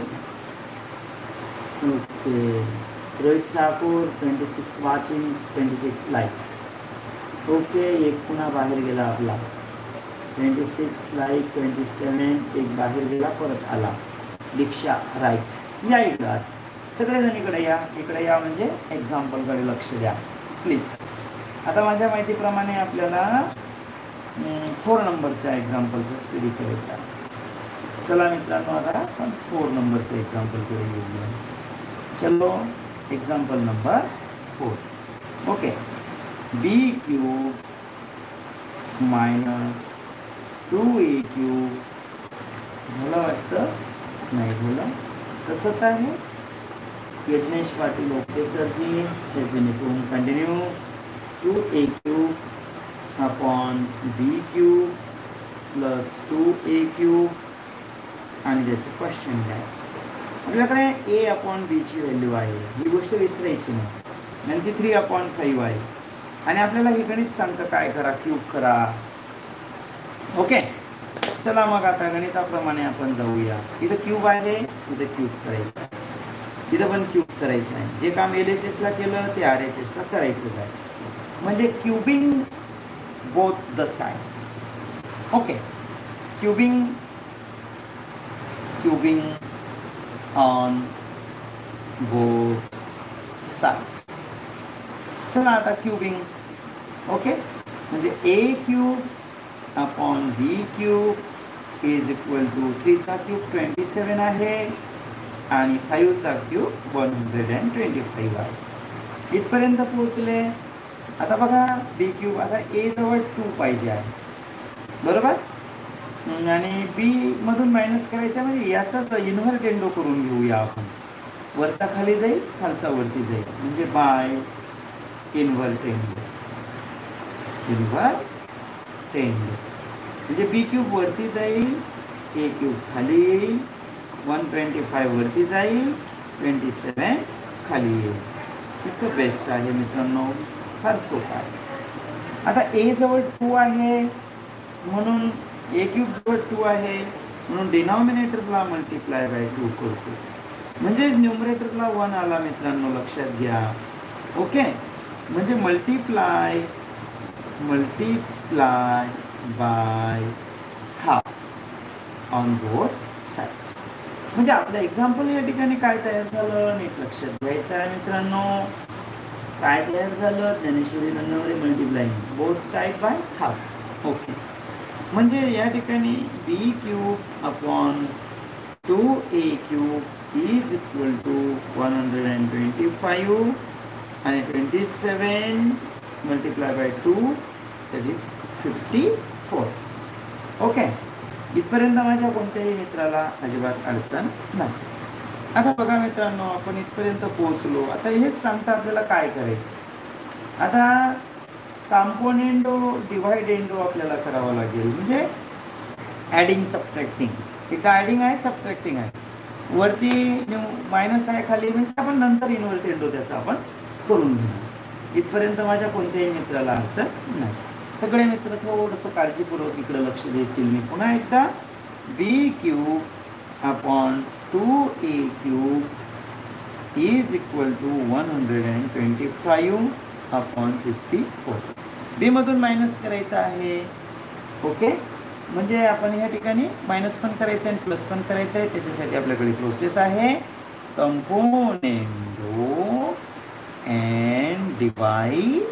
okay. Rohit Thakur, twenty six watching, twenty six like. Okay. एक पुन्हा बाहेर गेला आपला. Twenty six like, twenty seven, एक बाहेर गेला, परत आला. दीक्षा, राईट. या इकडं, सगळेजण इकडे या, इकडे या, म्हणजे एक्झाम्पलकडे लक्ष द्या प्लीज. आता माझ्या माहितीप्रमाणे आपल्याला फोर नंबरच्या एक्झाम्पलचा स्टडी करायचा. चला मित्रांनो, आता आपण फोर नंबरच्या एक्झाम्पलकडे येऊया. चलो, example number four. Okay. B cube minus two A cube झालं वाटतं, नाही झालं, तसंच आहे. यज्ञेश पाटील, ओके सरजी. S D Nikum, continue. Two A cube upon B cube plus two A cube आणि त्याचं क्वेश्चन काय. आपल्याकडे ए अपॉन बीची व्हॅल्यू आहे, ही गोष्ट विसरायची नाही. नंतर थ्री अपॉन फाईव्ह आहे आणि आपल्याला हे गणित सांगतं काय करा, क्यूब करा. ओके. चला मग आता गणिताप्रमाणे आपण जाऊया. इथं क्यूब आहे, इथं क्यूब करायचं आहे, इथं पण क्यूब करायचं आहे. जे काम एल एच एसला केलं ते आर एच एसला करायचंच आहे, म्हणजे cubing both the sides. Okay. Cubing cubing on both sides. चला आता क्यूबिंग. ओके. म्हणजे A cube upon B cube is equal to थ्रीचा क्यूब ट्वेंटी सेवन आहे आणि फाईव्हचा cube one hundred and twenty five आहे. इथपर्यंत पोहोचले. आता बघा बी क्यूब, आता ए जवळ टू पाहिजे आहे बरोबर, आणि बी मधून मायनस करायचं म्हणजे याचाच इन्व्हर्टेंडो करून घेऊया आपण. वरचा खाली जाईल, खालचा वरती जाईल, म्हणजे बाय इन्व्हर्टेंडो. इन्व्हर्टेंडो म्हणजे बी क्यूब वरती जाईल, ए क्यूब खाली येईल वन ट्वेंटी फाईव्ह वरती जाईल, ट्वेंटी सेवन खाली येईल. इतकं बेस्ट आहे मित्रांनो, फार सोपं आहे. आता ए जवळ टू आहे म्हणून ए क्यूब जवळ टू आहे म्हणून डिनॉमिनेटरला मल्टिप्लाय बाय टू करतो, म्हणजे न्यूमरेटरला वन आला मित्रांनो, लक्षात घ्या. ओके, म्हणजे multiply multiply by half on both sides. म्हणजे आपलं एक्झाम्पल या ठिकाणी काय तयार झालं नीट लक्षात घ्यायचं आहे मित्रांनो. काय तयार झालं, Dnyaneshwari Nannaware multiplying both side by half. Okay, म्हणजे या ठिकाणी B cube upon two A cube is equal to one hundred and twenty five आणि twenty seven multiply by two that is fifty four. Okay, इथपर्यंत माझ्या कोणत्याही मित्राला अजिबात अडचण नाही. आता बघा मित्रांनो, आपण इथपर्यंत पोहोचलो. आता हेच सांगता आपल्याला काय करायचं. आता कॉम्पोनेंडो डिवाइडेंडो आपल्याला करावं लागेल, म्हणजे ॲडिंग सबट्रॅक्टिंग. इथं ॲडिंग आहे, सबट्रॅक्टिंग आहे, वरती मायनस आहे, खाली म्हणजे आपण नंतर इन्व्हर्टेंडो त्याचा आपण करून घेऊ. इथपर्यंत माझ्या कोणत्याही मित्राला अडचण नाही. सगळे मित्र थोडंसं काळजीपूर्वक इकडे लक्ष देतील. मी पुन्हा एकदा B cube upon two A cube is equal to one hundred and twenty five upon fifty four. B मधून मायनस करायचं आहे. ओके, म्हणजे आपण ह्या ठिकाणी मायनस पण करायचं आहे आणि प्लस पण करायचं आहे. त्याच्यासाठी आपल्याकडे प्रोसेस आहे कंपोनेंडो अँड डिवाइडेंडो.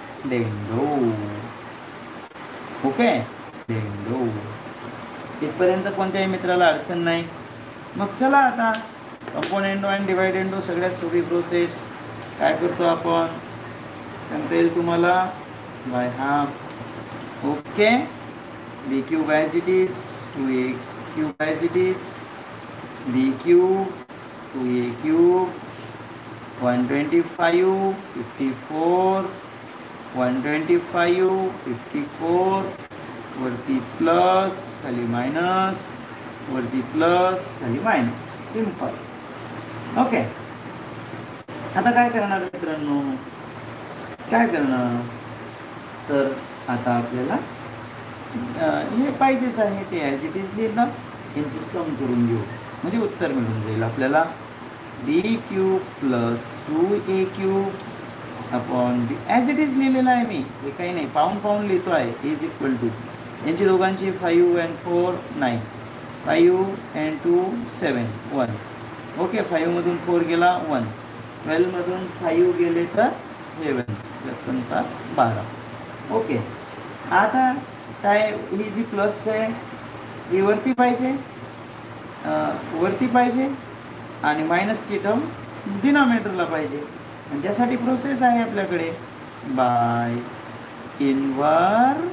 ओके, डेंडो. इथपर्यंत कोणत्याही मित्राला अडचण नाही. मग चला आता कंपोनेंडो अँड डिवाइडेंडो सगळ्यात सोपी प्रोसेस. काय करतो आपण सांगता येईल तुम्हाला, by half. Okay, B cube as it is, two X cube as it is, B cube two A cube one twenty five fifty four one twenty five fifty four वरती प्लस खाली मायनस, वरती प्लस खाली मायनस, सिंपल. ओके, आता काय करणार मित्रांनो, काय करणार तर आता आपल्याला हे पाहिजेच आहे ते ॲज इट इज लिहिलं, यांची सम करून घेऊ म्हणजे उत्तर मिळून जाईल आपल्याला. B cube plus two A cube upon B as it is लिहिलेलं आहे मी, हे काही नाही, पाऊंड पाऊंड लिहितो आहे. इज इक्वल टू यांची दोघांची five and four nine, five and two seven one. Okay, फाईव्हमधून फोर गेला वन, ट्वेल्वमधून फाईव्ह गेले तर सेवन, सेवन पाच बारा. ओके, आता काय ही जी प्लस आहे ही वरती पाहिजे, वरती पाहिजे आणि मायनसची टर्म डिनॉमिनेटरला पाहिजे. आणि त्यासाठी प्रोसेस आहे आपल्याकडे बाय इन्व्हर्टेंडो.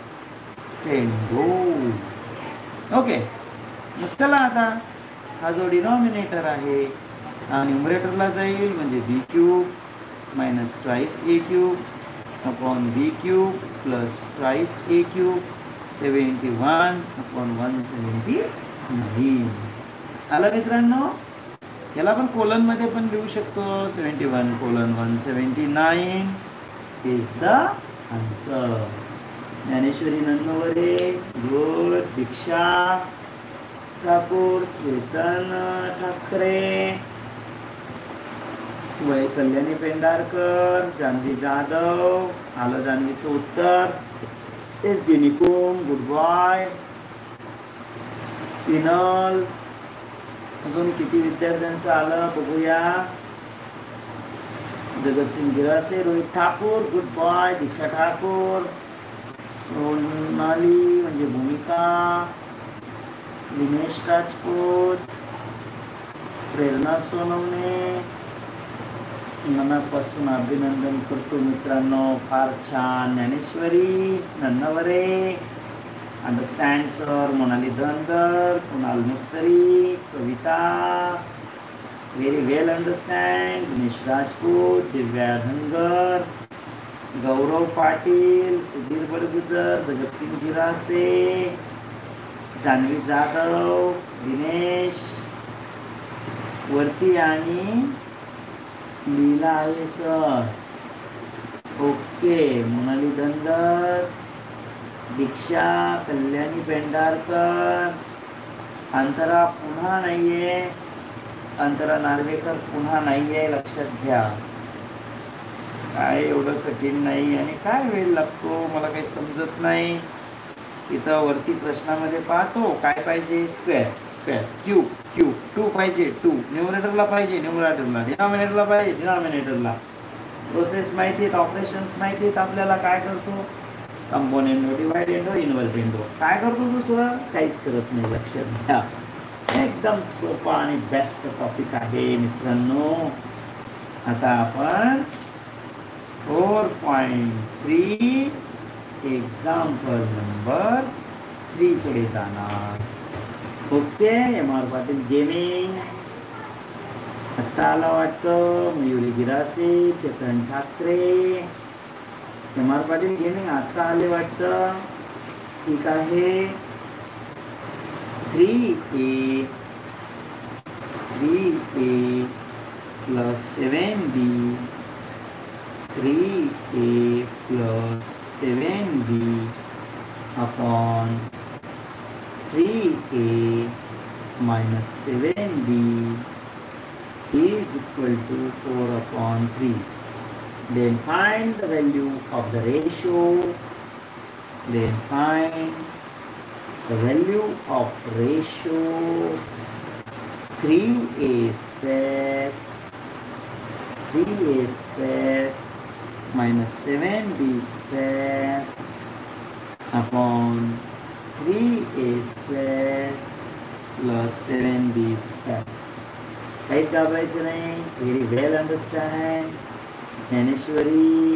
ओके, मग चला आता हा जो डिनॉमिनेटर आहे हा न्यूमरेटरला जाईल, म्हणजे B cube minus twice A cube upon B cube plus twice A cube seventy one upon one seventy nine. आलं मित्रांनो, याला आपण कोलनमध्ये पण लिहू शकतो. Seventy one colon one seventy nine is the answer. Dnyaneshwari Nannaware, good, Diksha Thakur, Chetan Thackeray, वय कल्याणी पेंढारकर, जानवी जाधव, आलं जानवीचं उत्तर. S D Nikum, good boy. पिनल, अजून किती विद्यार्थ्यांचं आलं बघूया. Jagatsingh Girase, Rohit Thakur, good boy. दीक्षा ठाकूर, सोनाली म्हणजे भूमिका, दिनेश राजपूत, प्रेरणा सोनवणे, मनापासून अभिनंदन करतो मित्रांनो, फार छान. Dnyaneshwari Nannaware, understand sir, Monali Dhangar, Kunal Mistry, Kavita, very well understand, Dinesh Rajput, Divya Dhangar, Gaurav Patil, Sudhir Badgujar, Jagatsingh Girase, Janhavi Jadhav, Dinesh, वरती आणि लिहिला आहे सर. ओके. मोनाली धनगर, दीक्षा, कल्याणी पेंढारकर, अंतरा पुन्हा नाहीये, अंतरा नार्वेकर पुन्हा नाहीये. लक्षात घ्या, काय एवढं कठीण नाही आणि काय वेळ लागतो मला काही समजत नाही. इथं वरती प्रश्नामध्ये पाहतो काय पाहिजे, square square, cube cube, two पाहिजे टू, न्यूमरेटरला पाहिजे न्यूमरेटरला, डिनॉमिनेटरला पाहिजे डिनॉमिनेटरला. प्रोसेस माहिती आहेत, ऑपरेशन्स माहिती आहेत आपल्याला. काय करतो, कंपोनेंडो, डिवाइडेंडो, इन्व्हर्टेंडो. काय करतो दुसरं, काहीच करत नाही. लक्षात घ्या, एकदम सोपा आणि बेस्ट टॉपिक आहे मित्रांनो. आता आपण four point three example number three कडे जाणार. Okay. M R Patil gaming आत्ता आला वाटतं. Mayuri Girase, Chetan Thackeray, M R Patil gaming आत्ता आले वाटतं. ठीक आहे. Three A three A plus seven B, three A plus seven B upon three A minus seven B is equal to four upon three. Then find the value of the ratio. Then find the value of ratio three a square three a square minus seven b square upon three a square plus seven b square. काहीच घाबरायचं नाही. Very well understand. ज्ञानेश्वरी,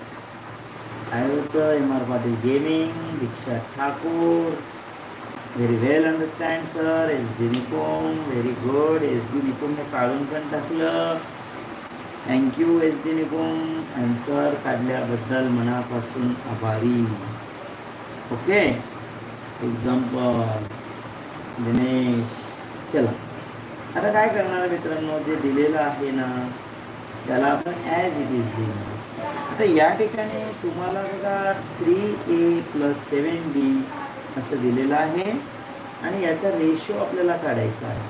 काय होतं, M R Patil gaming, Diksha Thakur, very well understand sir. S D Nikom, very good. S D निकोमने काढून पण टाकलं. Thank you S D Nikom. Answer काढल्याबद्दल मनापासून आभारी. ओके. एक्झाम्पल दिनेश. चला आता काय करणार मित्रांनो, जे दिलेलं आहे ना त्याला आपण ॲज इट इज देणार. आता या ठिकाणी तुम्हाला बघा थ्री ए प्लस सेवन बी असं दिलेलं आहे आणि याचा रेशो आपल्याला काढायचा आहे.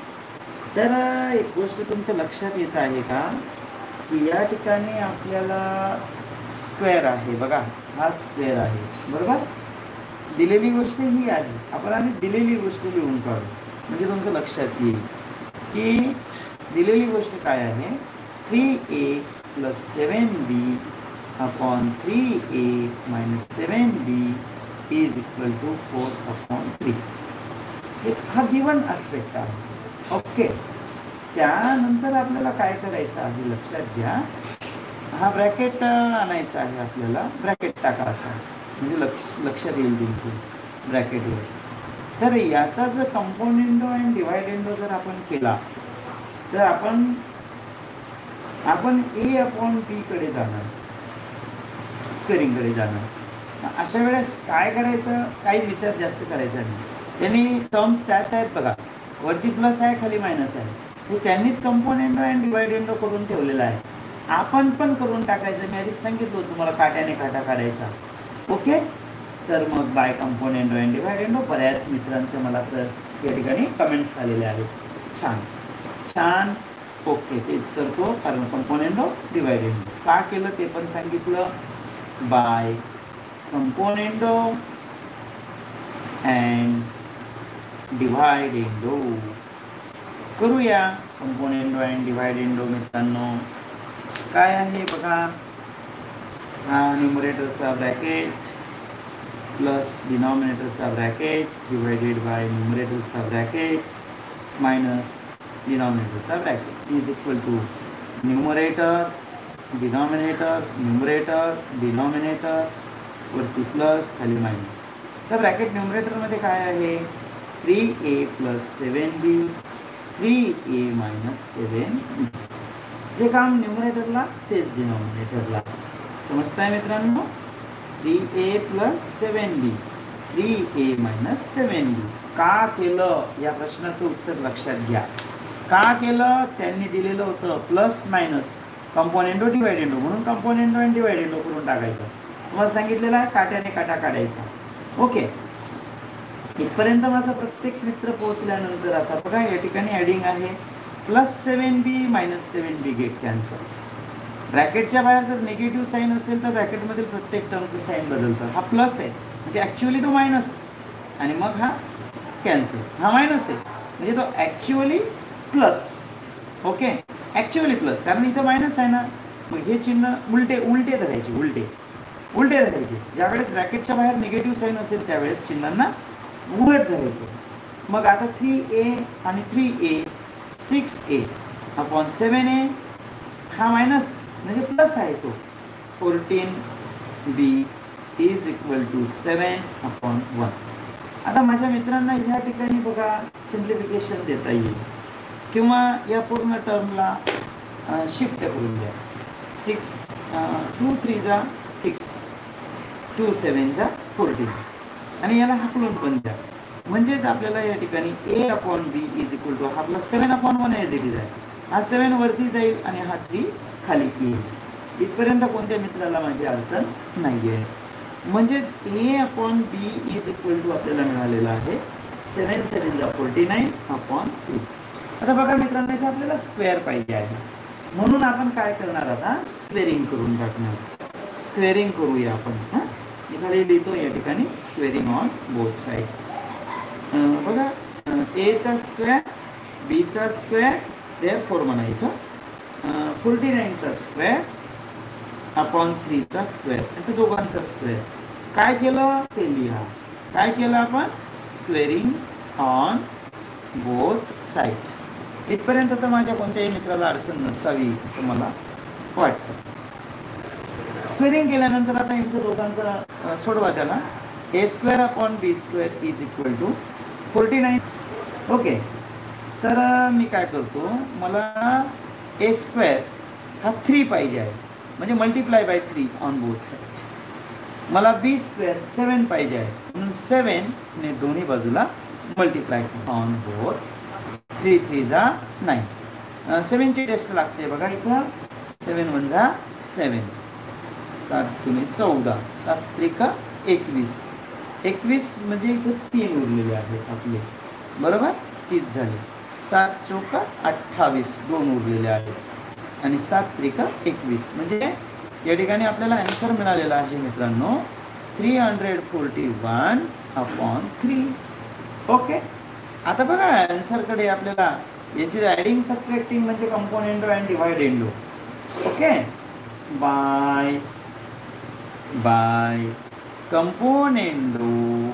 तर एक गोष्ट तुमच्या लक्षात येत आहे का की या ठिकाणी आपल्याला स्क्वेअर आहे. बघा हा स्क्वेअर आहे, बरोबर. दिलेली गोष्ट ही आहे. आपण आधी दिलेली गोष्ट लिहून काढू म्हणजे तुमचं लक्षात येईल की दिलेली गोष्ट काय आहे. Three A plus seven B upon three A minus seven B is equal to four upon three. हा गिवन आस्पेक्ट आहे. ओके. त्यानंतर आपल्याला काय करायचं आहे लक्षात घ्या. हा ब्रॅकेट आणायचा आहे आपल्याला. ब्रॅकेट टाका असा म्हणजे लक्ष लक्षात येईल तुमचं ब्रॅकेटवर. तर याचा जर कंपोनेंडो आणि डिवायडेंडो जर आपण केला तर आपण आपण ए अपॉन बी कडे जाणार, स्क्वेअरिंगकडे जाणार. अशा वेळेस काय करायचं, काही विचार जास्त करायचा नाही. त्यांनी टर्म्स त्याच आहेत बघा, वरती प्लस आहे खाली मायनस आहे. हे त्यांनीच कंपोनेंडो आणि डिवायडेंडो करून ठेवलेला आहे. आपण पण करून टाकायचं. मी आधीच सांगितलं तुम्हाला काट्याने काटा काढायचा. ओके. तर मग बाय कंपोनेंडो अँड डिवायडेंडो बऱ्याच मित्रांचे मला तर या ठिकाणी कमेंट्स आलेले आहेत. छान छान. ओके. तेच करतो कारण कंपोनेंडो डिवायडेंडो का केलं ते पण सांगितलं. बाय कंपोनेंडो अँड डिवायडेंडो करूया. कंपोनेंडो अँड डिवायडेंडो मित्रांनो काय आहे बघा. हा न्यूमरेटरचा ब्रॅकेट प्लस डिनॉमिनेटरचा ब्रॅकेट डिवायडेड बाय न्यूमरेटरचा ब्रॅकेट मायनस डिनॉमिनेटरचा bracket is equal to numerator denominator numerator denominator वरती प्लस खाली मायनस. तर ब्रॅकेट न्यूमरेटरमध्ये काय आहे three A plus seven B three A minus seven B. जे काम न्यूमरेटरला तेच डिनॉमिनेटरला. समजताय मित्रांनो. Three A plus seven B three A minus seven B का केलं या प्रश्नाचं उत्तर लक्षात घ्या. का केलं? त्यांनी दिलेलं होतं प्लस मायनस कंपोनेंटो डिवायडेंडो, म्हणून कंपोनेंटो आणि डिवायडेंडो करून टाकायचं. तुम्हाला सांगितलेलं आहे काट्याने काटा काढायचा. ओके, इथपर्यंत माझा प्रत्येक मित्र पोहोचल्यानंतर आता बघा या ठिकाणी ॲडिंग आहे. Plus seven B minus seven B get cancel. ब्रॅकेटच्या बाहेर जर निगेटिव्ह साईन असेल तर ब्रॅकेटमधील प्रत्येक टर्मचं साईन बदलतं. हा प्लस आहे म्हणजे ॲक्च्युअली तो मायनस, आणि मग हा कॅन्सल. हा मायनस आहे म्हणजे तो actually plus. Okay, actually plus, कारण इथं मायनस आहे ना. मग हे चिन्ह उलटे उलटे धरायचे, उलटे उलटे धरायचे. ज्यावेळेस ब्रॅकेटच्या बाहेर निगेटिव्ह साईन असेल त्यावेळेस चिन्हांना उलट धरायचं. मग आता थ्री ए आणि three A six A upon seven A हा मायनस म्हणजे प्लस आहे तो. Fourteen B is equal to seven upon one. आता माझ्या मित्रांना ह्या ठिकाणी बघा सिम्प्लिफिकेशन देता येईल किंवा या पूर्ण टर्मला शिफ्ट करून द्या. सिक्स टू थ्री जा सिक्स, टू सेवन जा फोर्टीन, आणि याला हाकलून पण द्या. म्हणजेच आपल्याला या ठिकाणी a upon b is equal to हा plus seven upon one as it is आहे. हा सेवन वरती जाईल आणि हा थ्री खाली येईल. इथपर्यंत कोणत्या मित्राला माझी अडचण नाही आहे. म्हणजेच a upon b is equal to आपल्याला मिळालेला आहे सेवन सेवन जा फोर्टी नाईन अपॉन थ्री. आता बघा मित्रांनो, इथे आपल्याला स्क्वेअर पाहिजे आहे, म्हणून आपण काय करणार आता स्क्वेअरिंग करून टाकणार. स्क्वेअरिंग करूया आपण. हां, इकडे लिहितो या ठिकाणी स्क्वेअरिंग ऑन बोथ साईड. बघा एचा स्क्वेअर बीचा स्क्वेअर देअर फोर म्हणा इथं फोर्टी नाईनचा स्क्वेअर अपॉन थ्रीचा स्क्वेअर, याच्या दोघांचा स्क्वेअर. काय केलं ते लिहा. काय केलं आपण? Squaring on both side. इथपर्यंत तर माझ्या कोणत्याही मित्राला अडचण नसावी असं मला वाटतं. स्क्वेअरिंग केल्यानंतर आता यांचं दोघांचा सोडवा त्याला. A square upon B square is equal to forty nine. Okay, तर मी काय करतो, मला ए स्क्वेअर हा थ्री पाहिजे आहे म्हणजे multiply by three on both side. मला बी स्क्वेअर सेवन पाहिजे आहे म्हणून सेवन ने दोन्ही बाजूला multiply on both. Three three जा नाईन. सेवनची टेस्ट लागते बघा इथं. सेवन वन जा सेवन, सात तुम्ही चौदा, सात त्रिका एकवीस. एकवीस म्हणजे इथं तीन उरलेले आहेत आपले, बरोबर, तीस झाले. सात चौका अठ्ठावीस, दोन उरलेले आहेत, आणि सात त्रिका एकवीस. म्हणजे या ठिकाणी आपल्याला आन्सर मिळालेला आहे मित्रांनो three hundred forty one upon three. Okay, आता बघा आन्सरकडे आपल्याला याची ॲडिंग सबट्रॅक्टिंग म्हणजे componendo and dividendo. Okay, by by componendo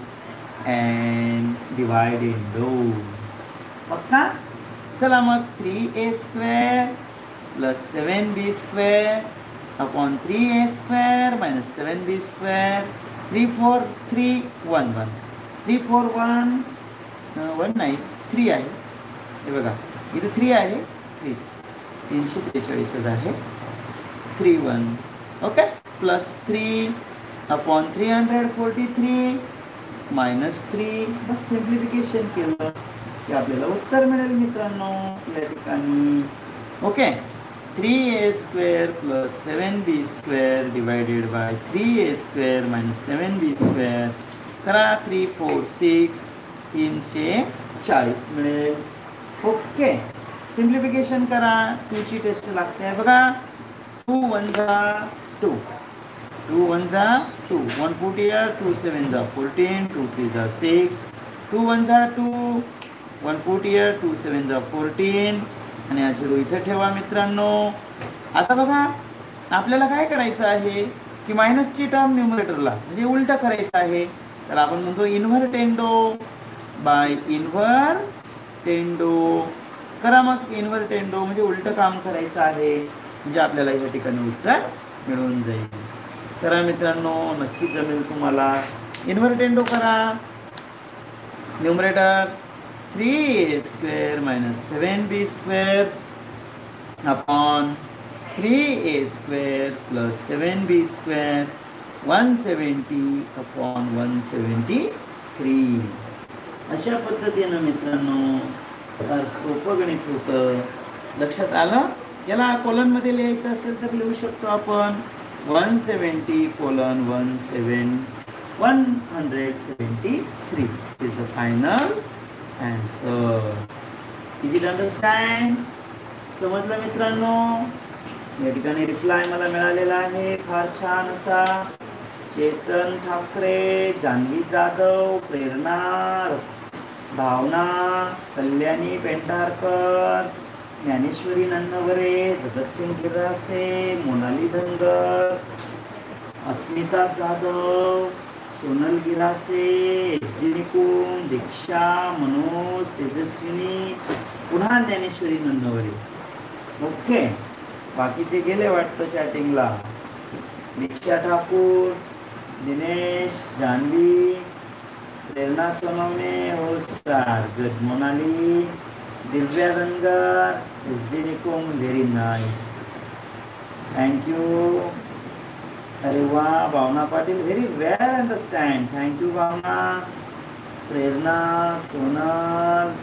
and dividendo. पक्का? चला मग three a square plus seven b square upon three a square minus seven b square. Three four three one one, three four one one नाही थ्री आहे. हे बघा इथं थ्री आहे, थ्रीच तीनशे त्रेचाळीसच आहे. Three one. Okay, plus three upon three hundred forty three minus three. बस सिम्प्लिफिकेशन केलं की आपल्याला उत्तर मिळेल मित्रांनो या ठिकाणी. Okay, three a square plus seven b square divided by three a square minus seven b square. करा थ्री फोर सिक्स, तीनशे चाळीस मिळेल. ओके, सिम्प्लिफिकेशन करा. टूची टेस्ट लागते आहे बघा. टू वन जा टू, टू वन जा two, one put here, two seven जा फोर्टीन, टू थ्री जा सिक्स, टू वन जा two, one put here, two seven जा फोर्टीन, आणि हा झिरो इथे ठेवा मित्रांनो. आता बघा आपल्याला काय करायचं आहे की मायनसची टर्म न्यूमरेटरला म्हणजे उलटं करायचं आहे. तर आपण म्हणतो इन्व्हर्टेंडो बाय इन्व्हर्टेंडो. करा मग इन्व्हर्टेंडो म्हणजे उलटं काम करायचं आहे, म्हणजे आपल्याला या ठिकाणी उत्तर मिळून जाईल. करा मित्रांनो, नक्कीच जमेल तुम्हाला. इन्व्हर्टेंडो करा. Numerator three a square minus seven b square upon three a square plus seven b square one seventy upon one seventy three. अशा पद्धतीनं मित्रांनो तर सोपं गणित होतं. लक्षात आलं? याला कॉलनमध्ये लिहायचं असेल तर लिहू शकतो आपण one seventy colon one seven one hundred seventy three is the final answer. Is it understand? समजलं मित्रांनो? या ठिकाणी रिप्लाय मला मिळालेला आहे फार छान असा. चेतन ठाकरे, जान्हवी जाधव, प्रेरणा, भावना, कल्याणी पेंढारकर, ज्ञानेश्वरी नन्नवरे, जगतसिंग गिरासे, मोनाली धनगर, अस्मिता जाधव, सोनल गिरासे, एस डी निकुम, दीक्षा, मनोज, तेजस्विनी, पुन्हा ज्ञानेश्वरी नन्नवरे. ओके, बाकीचे गेले वाटतं चॅटिंगला. दीक्षा ठाकूर, दिनेश, जान्हवी, प्रेरणा सोनवणे, हो sir, good. Monali, Divya Dhangar, S D Nikum, very nice, thank you. अरे वा, Bhavna Patil, very well understand, thank you Bhavna. Prerna, Sonal,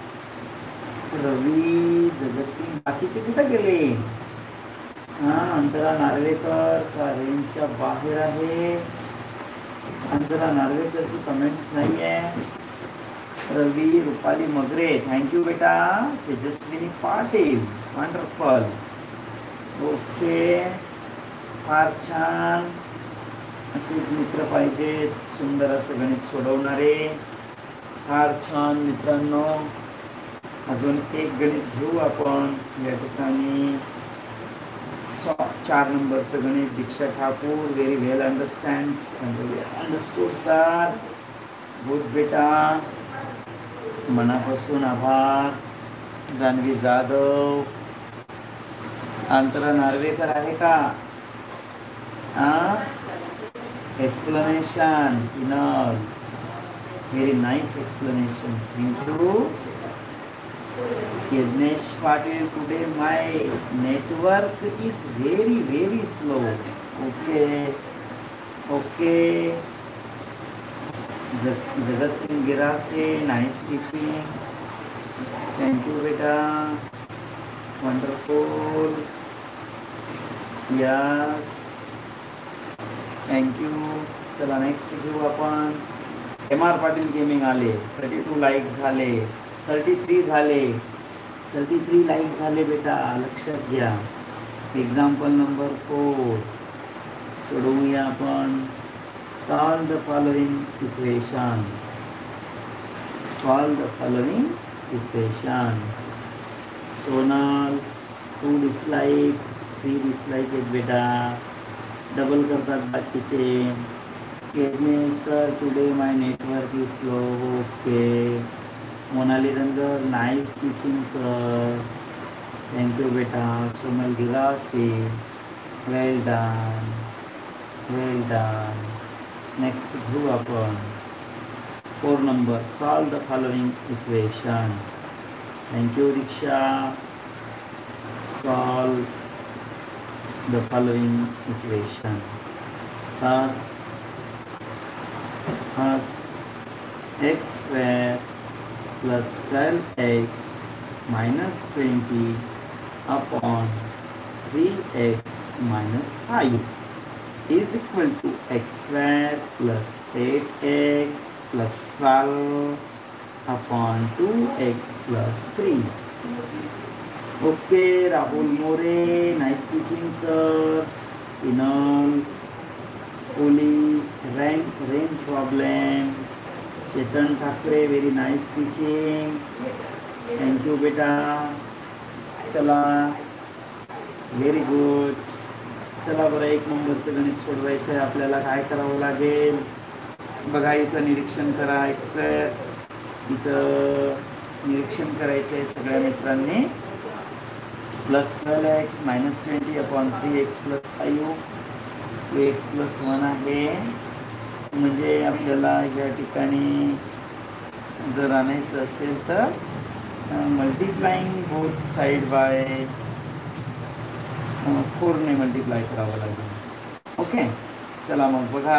Ravi, Jagatsingh, बाकीचे कुठे गेले? हा, अंतरा नार्वेकर का रेंजच्या बाहेर आहे? अंतरा नार्वेकरची कमेंट्स नाही आहे. रवी, रुपाली मगरे, थँक्यू बेटा. तेजस्विनी पाटील, वंडरफुल. ओके, फार छान. असेच मित्र पाहिजेत, सुंदर असं गणित सोडवणारे. फार छान मित्रांनो. अजून एक गणित घेऊ आपण या ठिकाणी. चार नंबरचं गणित. Diksha Thakur, very well understand, understood sir, good बेटा, मनापासून आभार. जान्हवी जाधव, अंतरा नार्वेकर आहे का? Explanation, inner, very nice explanation, thank you. Yagnesh Patil, today my network is very very slow. Okay okay. Jag Jagatsingh Girase, nice teaching, thank you बेटा, वंडरफुल, यस, थँक्यू. चला नेक्स्ट घेऊ आपण. एम आर पाटील गेमिंग आले, थर्टी टू लाईक झाले, थर्टी थ्री झाले, थर्टी थ्री लाईक झाले बेटा, लक्षात घ्या. एक्झाम्पल नंबर फोर सोडवूया आपण. Solve the following equations. Solve the following equations. Sonal, two dislike, three dislike आहेत बेटा, डबल करतात बाकीचे. Yadnyesh sir, today my network is slow. Okay. Monali Dhangar, nice teaching sir, thank you बेटा. Sonal Girase, well done, well done. Next घेऊ आपण four number. Solve the following equation. Thank you Diksha. Solve the following equation. First first x square plus twelve x minus twenty upon three x minus five is equal to x square plus eight x plus twelve upon two x plus three. Okay, Rahul More, nice teaching sir. Inal, Oli, rank, range problem. Chetan Thackeray, very nice teaching, thank you बेटा. चला, व्हेरी गुड. चला बरं, एक नंबरचं गणित सोडवायचं आहे आपल्याला. काय करावं लागेल बघा, इथं निरीक्षण करा. एक्स स्क्वेअर इथं निरीक्षण करायचं आहे सगळ्या मित्रांनी. Plus twelve x minus twenty upon three x plus five, two x plus one आहे. म्हणजे आपल्याला या ठिकाणी जर आणायचं असेल तर मल्टिप्लाइंग बोथ साइड बाय फोरने मल्टिप्लाय करावं लागेल. ओके, चला मग बघा.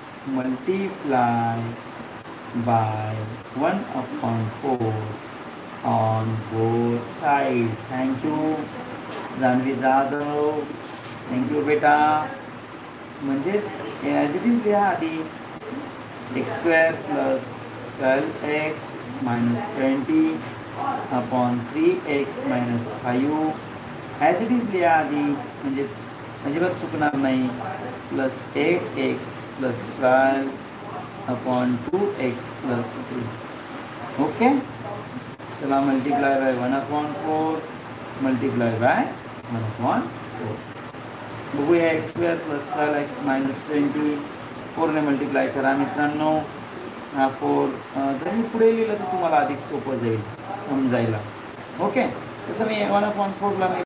Multiply by one upon four on both side. Thank you Janhavi Jadhav, thank you बेटा. म्हणजेच ॲज इट इज लिहा आधी. X square plus twelve x minus twenty upon three x minus five. As it is लिहा आधी, म्हणजेच अजिबात चुकणार नाही. Plus eight x plus twelve upon two x plus three. Okay. चला multiply by one upon four multiply by one upon four. बघूया x square plus twelve x minus twenty. फोरने मल्टिप्लाय करा मित्रांनो. हा फोर जर मी पुढे लिहिलं तर तुम्हाला अधिक सोपं जाईल समजायला. ओके. तसं मी वन अपॉन फोरला मी